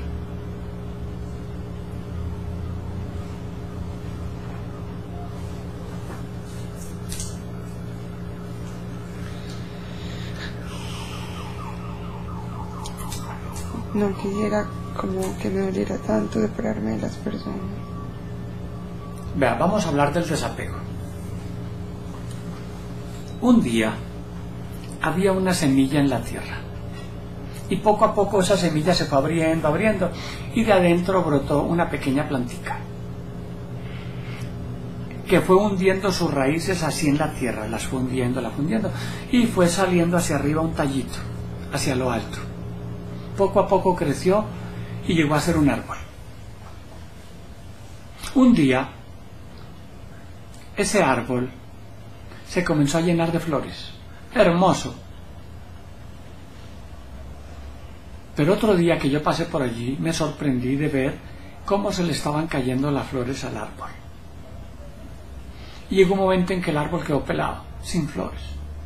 No quisiera como que me doliera tanto separarme de las personas. Vea, vamos a hablar del desapego. Un día había una semilla en la tierra y poco a poco esa semilla se fue abriendo, abriendo y de adentro brotó una pequeña plantica que fue hundiendo sus raíces así en la tierra, las fue hundiendo y fue saliendo hacia arriba un tallito, hacia lo alto. Poco a poco creció y llegó a ser un árbol. Un día ese árbol se comenzó a llenar de flores. Hermoso. Pero otro día que yo pasé por allí me sorprendí de ver cómo se le estaban cayendo las flores al árbol. Y llegó un momento en que el árbol quedó pelado, sin flores.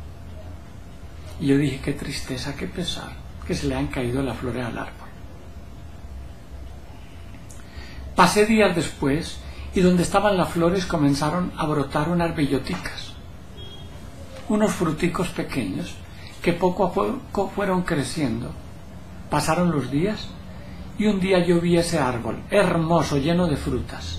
Y yo dije, qué tristeza, qué pesar, que se le han caído las flores al árbol. Pasé días después y donde estaban las flores comenzaron a brotar unas belloticas, unos fruticos pequeños que poco a poco fueron creciendo. Pasaron los días y un día yo vi ese árbol hermoso, lleno de frutas.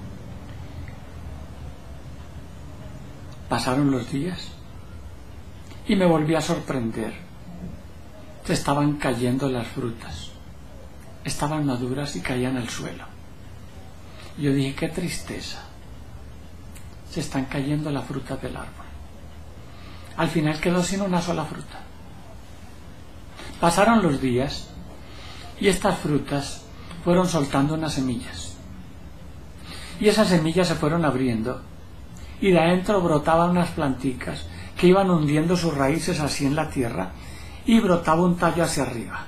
Pasaron los días y me volví a sorprender. Se estaban cayendo las frutas. Estaban maduras y caían al suelo. Yo dije, qué tristeza. Se están cayendo las frutas del árbol. Al final quedó sin una sola fruta. Pasaron los días y estas frutas fueron soltando unas semillas. Y esas semillas se fueron abriendo y de adentro brotaban unas planticas que iban hundiendo sus raíces así en la tierra y brotaba un tallo hacia arriba.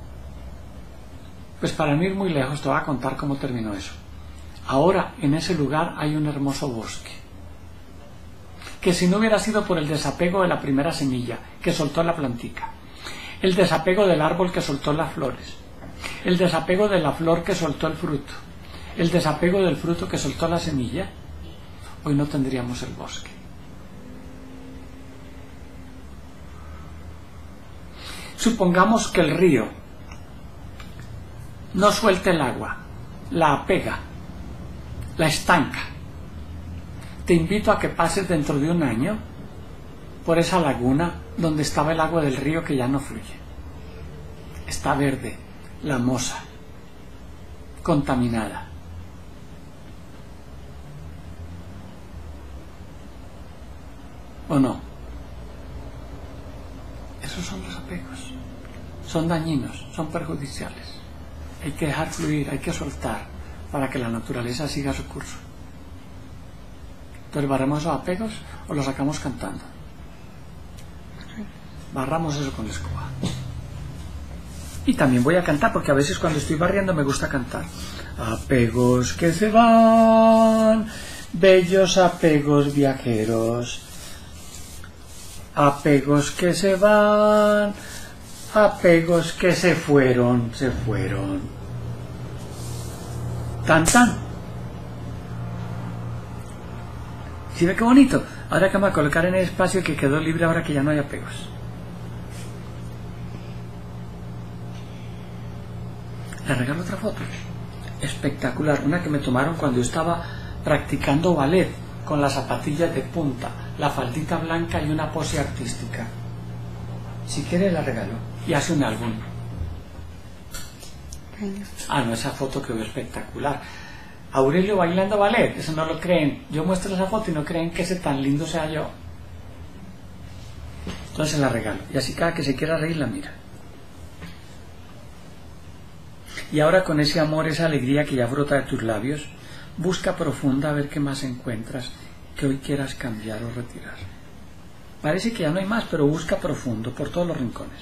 Pues para no ir muy lejos te voy a contar cómo terminó eso. Ahora en ese lugar hay un hermoso bosque, que si no hubiera sido por el desapego de la primera semilla que soltó la plantica, el desapego del árbol que soltó las flores, el desapego de la flor que soltó el fruto, el desapego del fruto que soltó la semilla, hoy no tendríamos el bosque. Supongamos que el río no suelta el agua, la apega, la estanca. Te invito a que pases dentro de un año por esa laguna donde estaba el agua del río que ya no fluye. Está verde, lamosa, contaminada. ¿O no? Esos son los apegos. Son dañinos, son perjudiciales. Hay que dejar fluir, hay que soltar para que la naturaleza siga su curso. Entonces, ¿barramos esos apegos o los sacamos cantando? Barramos eso con la escoba. Y también voy a cantar, porque a veces cuando estoy barriendo me gusta cantar. Apegos que se van, bellos apegos viajeros. Apegos que se van, apegos que se fueron, se fueron. Tan tan. ¿Sí ve qué bonito? Ahora que me voy a colocar en el espacio que quedó libre ahora que ya no hay apegos. Le regalo otra foto. Espectacular. Una que me tomaron cuando yo estaba practicando ballet con las zapatillas de punta, la faldita blanca y una pose artística. Si quiere la regalo. Y hace un álbum. Ah, no, esa foto quedó espectacular. Aurelio bailando ballet, eso no lo creen. Yo muestro esa foto y no creen que ese tan lindo sea yo. Entonces la regalo. Y así cada que se quiera reír la mira. Y ahora con ese amor, esa alegría que ya brota de tus labios, busca profunda a ver qué más encuentras que hoy quieras cambiar o retirar. Parece que ya no hay más, pero busca profundo por todos los rincones.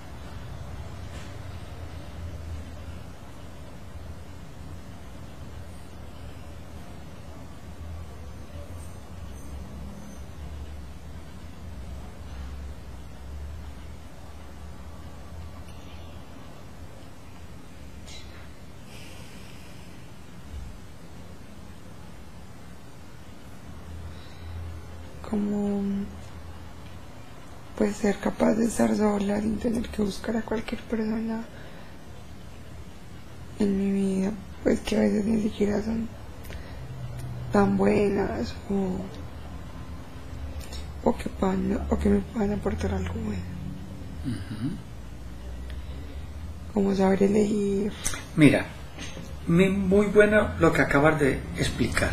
Como pues ser capaz de estar sola sin tener que buscar a cualquier persona en mi vida, pues que a veces ni siquiera son tan buenas o que me puedan aportar algo bueno. Como saber elegir. Mira, muy bueno lo que acabas de explicar.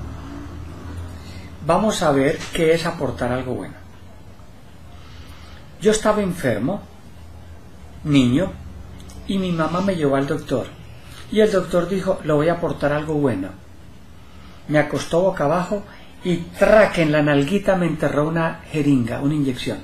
Vamos a ver qué es aportar algo bueno. Yo estaba enfermo, niño, y mi mamá me llevó al doctor. Y el doctor dijo, le voy a aportar algo bueno. Me acostó boca abajo y ¡trac! En la nalguita me enterró una jeringa, una inyección.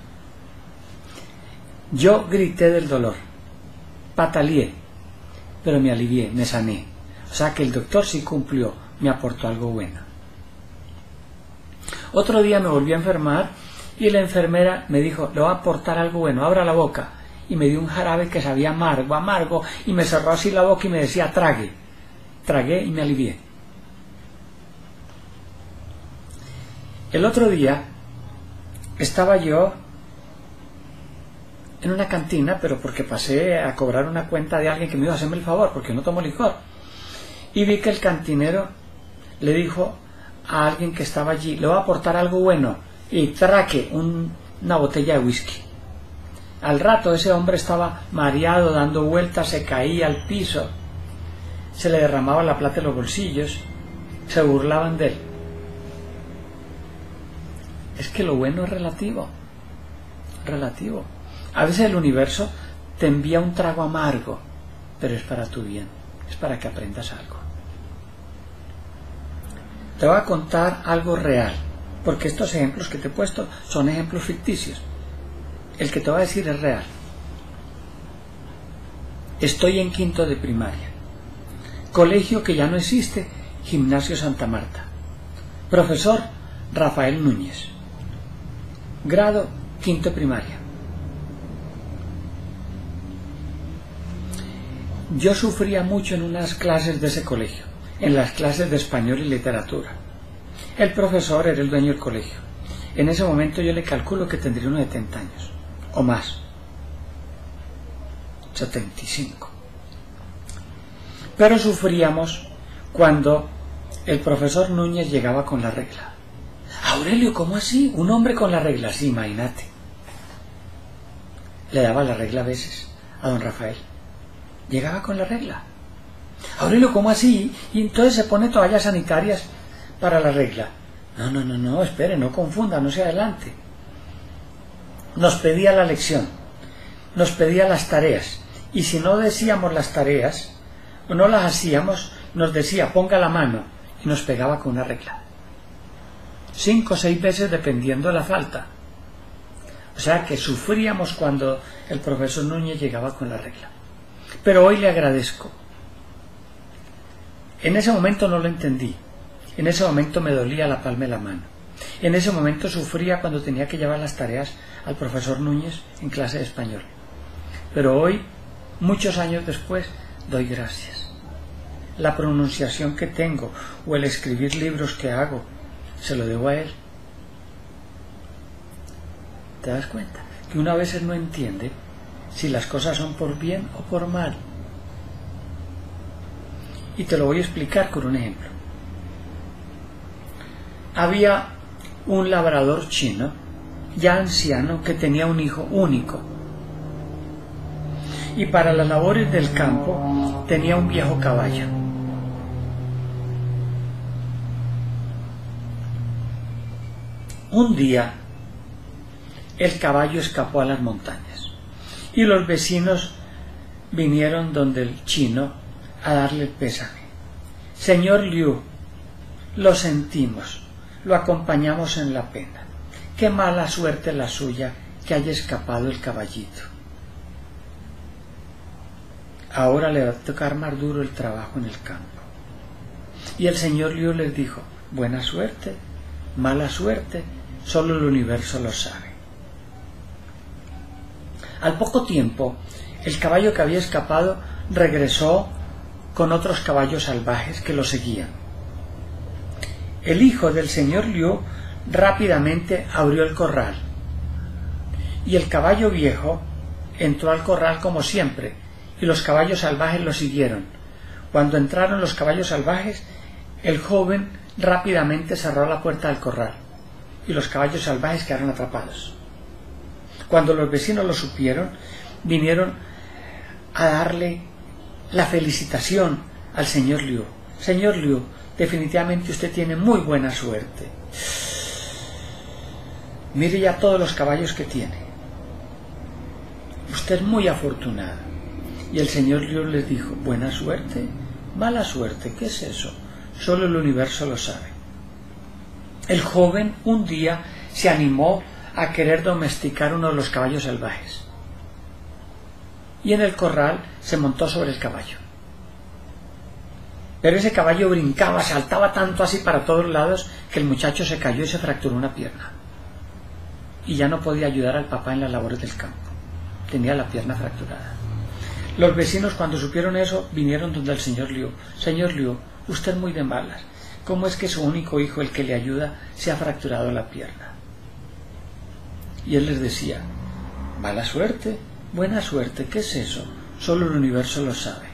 Yo grité del dolor, pataleé, pero me alivié, me sané. O sea que el doctor sí cumplió, me aportó algo bueno. Otro día me volví a enfermar y la enfermera me dijo, le voy a aportar algo bueno, abra la boca. Y me dio un jarabe que sabía amargo, amargo, y me cerró así la boca y me decía, trague. Tragué y me alivié. El otro día estaba yo en una cantina, pero porque pasé a cobrar una cuenta de alguien que me iba a hacerme el favor, porque no tomo licor. Y vi que el cantinero le dijo a alguien que estaba allí, le voy a aportar algo bueno, y traque una botella de whisky. Al rato ese hombre estaba mareado, dando vueltas, se caía al piso, se le derramaba la plata en los bolsillos, se burlaban de él. Es que lo bueno es relativo, relativo. A veces el universo te envía un trago amargo, pero es para tu bien, es para que aprendas algo. Te voy a contar algo real, porque estos ejemplos que te he puesto son ejemplos ficticios. El que te voy a decir es real. Estoy en quinto de primaria. Colegio que ya no existe, Gimnasio Santa Marta. Profesor Rafael Núñez. Grado quinto de primaria. Yo sufría mucho en unas clases de ese colegio, en las clases de español y literatura. El profesor era el dueño del colegio. En ese momento yo le calculo que tendría unos 70 años, o más, 75. Pero sufríamos cuando el profesor Núñez llegaba con la regla. Aurelio, ¿cómo así? Un hombre con la regla, sí, imagínate. Le daba la regla a veces a don Rafael. Llegaba con la regla. Aurelio, ¿cómo así? Y entonces se pone toallas sanitarias para la regla. No, espere, no confunda, no se adelante. Nos pedía la lección, nos pedía las tareas, y si no decíamos las tareas, o no las hacíamos, nos decía, ponga la mano, y nos pegaba con una regla. 5 o 6 veces dependiendo de la falta. O sea que sufríamos cuando el profesor Núñez llegaba con la regla. Pero hoy le agradezco. En ese momento no lo entendí. En ese momento me dolía la palma de la mano. En ese momento sufría cuando tenía que llevar las tareas al profesor Núñez en clase de español. Pero hoy, muchos años después, doy gracias. La pronunciación que tengo o el escribir libros que hago, se lo debo a él. ¿Te das cuenta? Que uno a veces no entiende si las cosas son por bien o por mal. Y te lo voy a explicar con un ejemplo. Había un labrador chino, ya anciano, que tenía un hijo único. Y para las labores del campo tenía un viejo caballo. Un día el caballo escapó a las montañas y los vecinos vinieron donde el chino a darle el pésame. Señor Liu, lo sentimos, lo acompañamos en la pena. Qué mala suerte la suya que haya escapado el caballito. Ahora le va a tocar más duro el trabajo en el campo. Y el señor Liu les dijo, buena suerte, mala suerte, solo el universo lo sabe. Al poco tiempo, el caballo que había escapado regresó con otros caballos salvajes que lo seguían. El hijo del señor Liu rápidamente abrió el corral y el caballo viejo entró al corral como siempre y los caballos salvajes lo siguieron. Cuando entraron los caballos salvajes, el joven rápidamente cerró la puerta del corral y los caballos salvajes quedaron atrapados. Cuando los vecinos lo supieron, vinieron a darle la felicitación al señor Liu. Señor Liu, definitivamente usted tiene muy buena suerte. Mire ya todos los caballos que tiene. Usted es muy afortunado. Y el señor Liu les dijo, buena suerte, mala suerte, ¿qué es eso? Solo el universo lo sabe. El joven un día se animó a querer domesticar uno de los caballos salvajes. Y en el corral se montó sobre el caballo. Pero ese caballo brincaba, saltaba tanto así para todos lados que el muchacho se cayó y se fracturó una pierna. Y ya no podía ayudar al papá en las labores del campo. Tenía la pierna fracturada. Los vecinos, cuando supieron eso, vinieron donde el señor Liu. Señor Liu, usted es muy de malas. ¿Cómo es que su único hijo, el que le ayuda, se ha fracturado la pierna? Y él les decía, mala suerte, buena suerte, ¿qué es eso? Solo el universo lo sabe.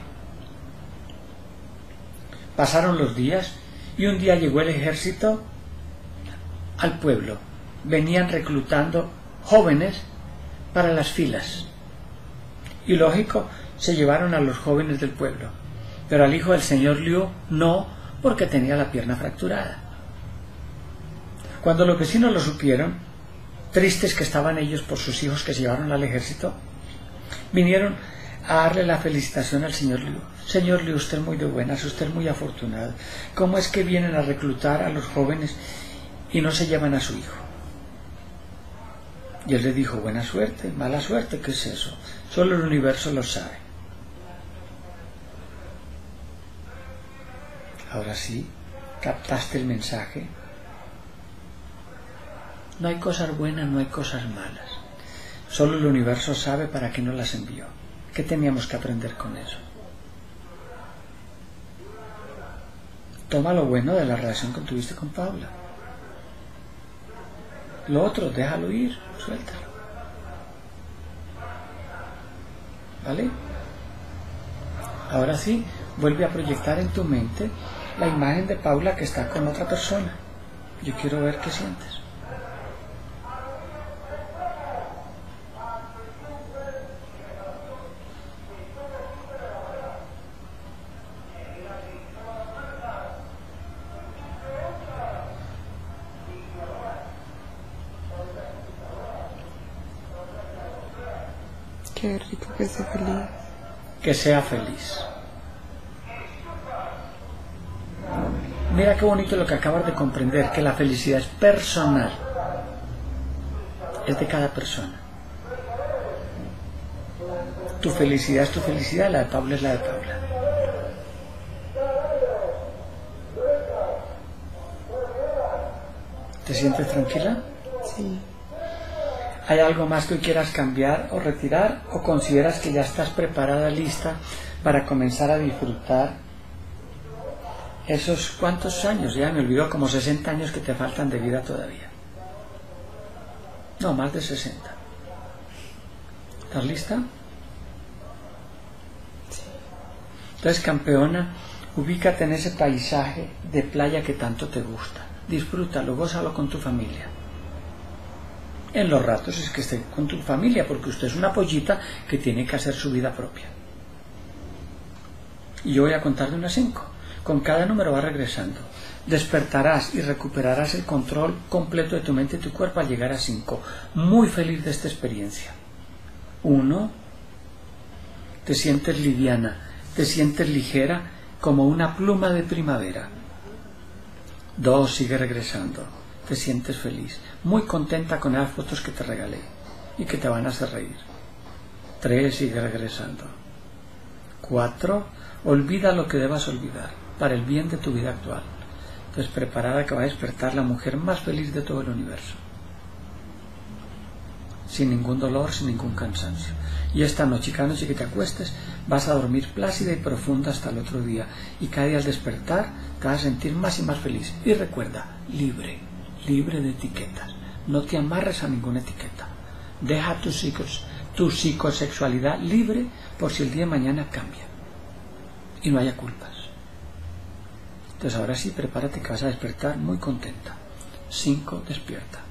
Pasaron los días y un día llegó el ejército al pueblo. Venían reclutando jóvenes para las filas. Y lógico, se llevaron a los jóvenes del pueblo. Pero al hijo del señor Liu no, porque tenía la pierna fracturada. Cuando los vecinos lo supieron, tristes que estaban ellos por sus hijos que se llevaron al ejército, vinieron a darle la felicitación al señor Liu. Señor Liu, usted es muy de buenas, usted es muy afortunado. ¿Cómo es que vienen a reclutar a los jóvenes y no se llevan a su hijo? Y él le dijo, buena suerte, mala suerte, ¿qué es eso? Solo el universo lo sabe. Ahora sí, ¿captaste el mensaje? No hay cosas buenas, no hay cosas malas. Solo el universo sabe para qué nos las envió. ¿Qué teníamos que aprender con eso? Toma lo bueno de la relación que tuviste con Paula. Lo otro, déjalo ir, suéltalo. ¿Vale? Ahora sí, vuelve a proyectar en tu mente la imagen de Paula que está con otra persona. Yo quiero ver qué sientes. Qué rico que sea feliz. Que sea feliz. Mira qué bonito lo que acabas de comprender, que la felicidad es personal. Es de cada persona. Tu felicidad es tu felicidad, la de Paula es la de Paula. ¿Te sientes tranquila? Sí. ¿Hay algo más que quieras cambiar o retirar? ¿O consideras que ya estás preparada, lista para comenzar a disfrutar esos cuántos años? Ya me olvidó, como 60 años que te faltan de vida todavía. No, más de 60. ¿Estás lista? Sí. Entonces, campeona, ubícate en ese paisaje de playa que tanto te gusta. Disfrútalo, gózalo con tu familia. En los ratos es que esté con tu familia, porque usted es una pollita que tiene que hacer su vida propia. Y yo voy a contar de 1 a 5. Con cada número va regresando. Despertarás y recuperarás el control completo de tu mente y tu cuerpo al llegar a 5. Muy feliz de esta experiencia. 1. Te sientes liviana, te sientes ligera como una pluma de primavera. 2. Sigue regresando. Te sientes feliz, muy contenta con las fotos que te regalé y que te van a hacer reír. 3. Sigue regresando. 4. Olvida lo que debas olvidar para el bien de tu vida actual. Entonces, preparada que va a despertar la mujer más feliz de todo el universo. Sin ningún dolor, sin ningún cansancio. Y esta noche, cada noche que te acuestes, vas a dormir plácida y profunda hasta el otro día. Y cada día al despertar te vas a sentir más y más feliz. Y recuerda, libre, libre de etiquetas. No te amarres a ninguna etiqueta. Deja tu psicosexualidad libre por si el día de mañana cambia. Y no haya culpas. Entonces ahora sí, prepárate que vas a despertar muy contenta. 5, despierta.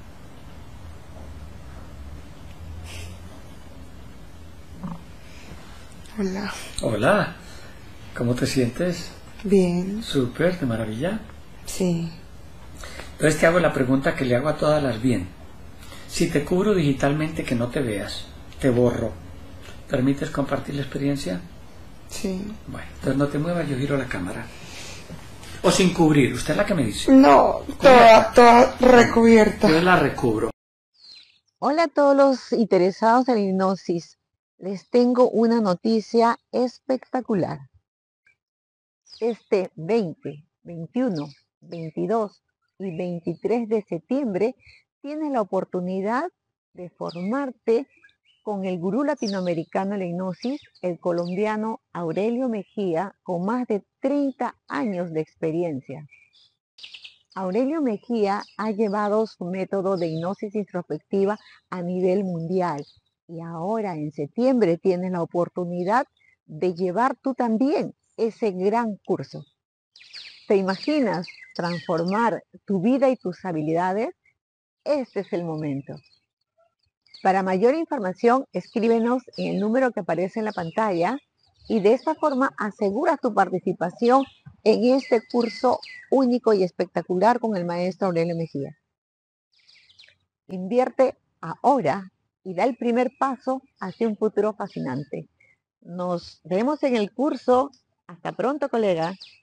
Hola. Hola, ¿cómo te sientes? Bien. Súper, de maravilla. Sí. Entonces te hago la pregunta que le hago a todas las bien. Si te cubro digitalmente que no te veas, te borro, ¿permites compartir la experiencia? Sí. Bueno, entonces no te muevas, yo giro la cámara. O sin cubrir, usted es la que me dice. No, toda recubierta. Yo la recubro. Hola a todos los interesados en la hipnosis. Les tengo una noticia espectacular. Este 20, 21, 22 y 23 de septiembre tienes la oportunidad de formarte con el gurú latinoamericano de la hipnosis, el colombiano Aurelio Mejía, con más de 30 años de experiencia. Aurelio Mejía ha llevado su método de hipnosis introspectiva a nivel mundial y ahora en septiembre tienes la oportunidad de llevar tú también ese gran curso. ¿Te imaginas transformar tu vida y tus habilidades? Este es el momento. Para mayor información, escríbenos en el número que aparece en la pantalla y de esta forma aseguras tu participación en este curso único y espectacular con el maestro Aurelio Mejía. Invierte ahora y da el primer paso hacia un futuro fascinante. Nos vemos en el curso. Hasta pronto, colegas.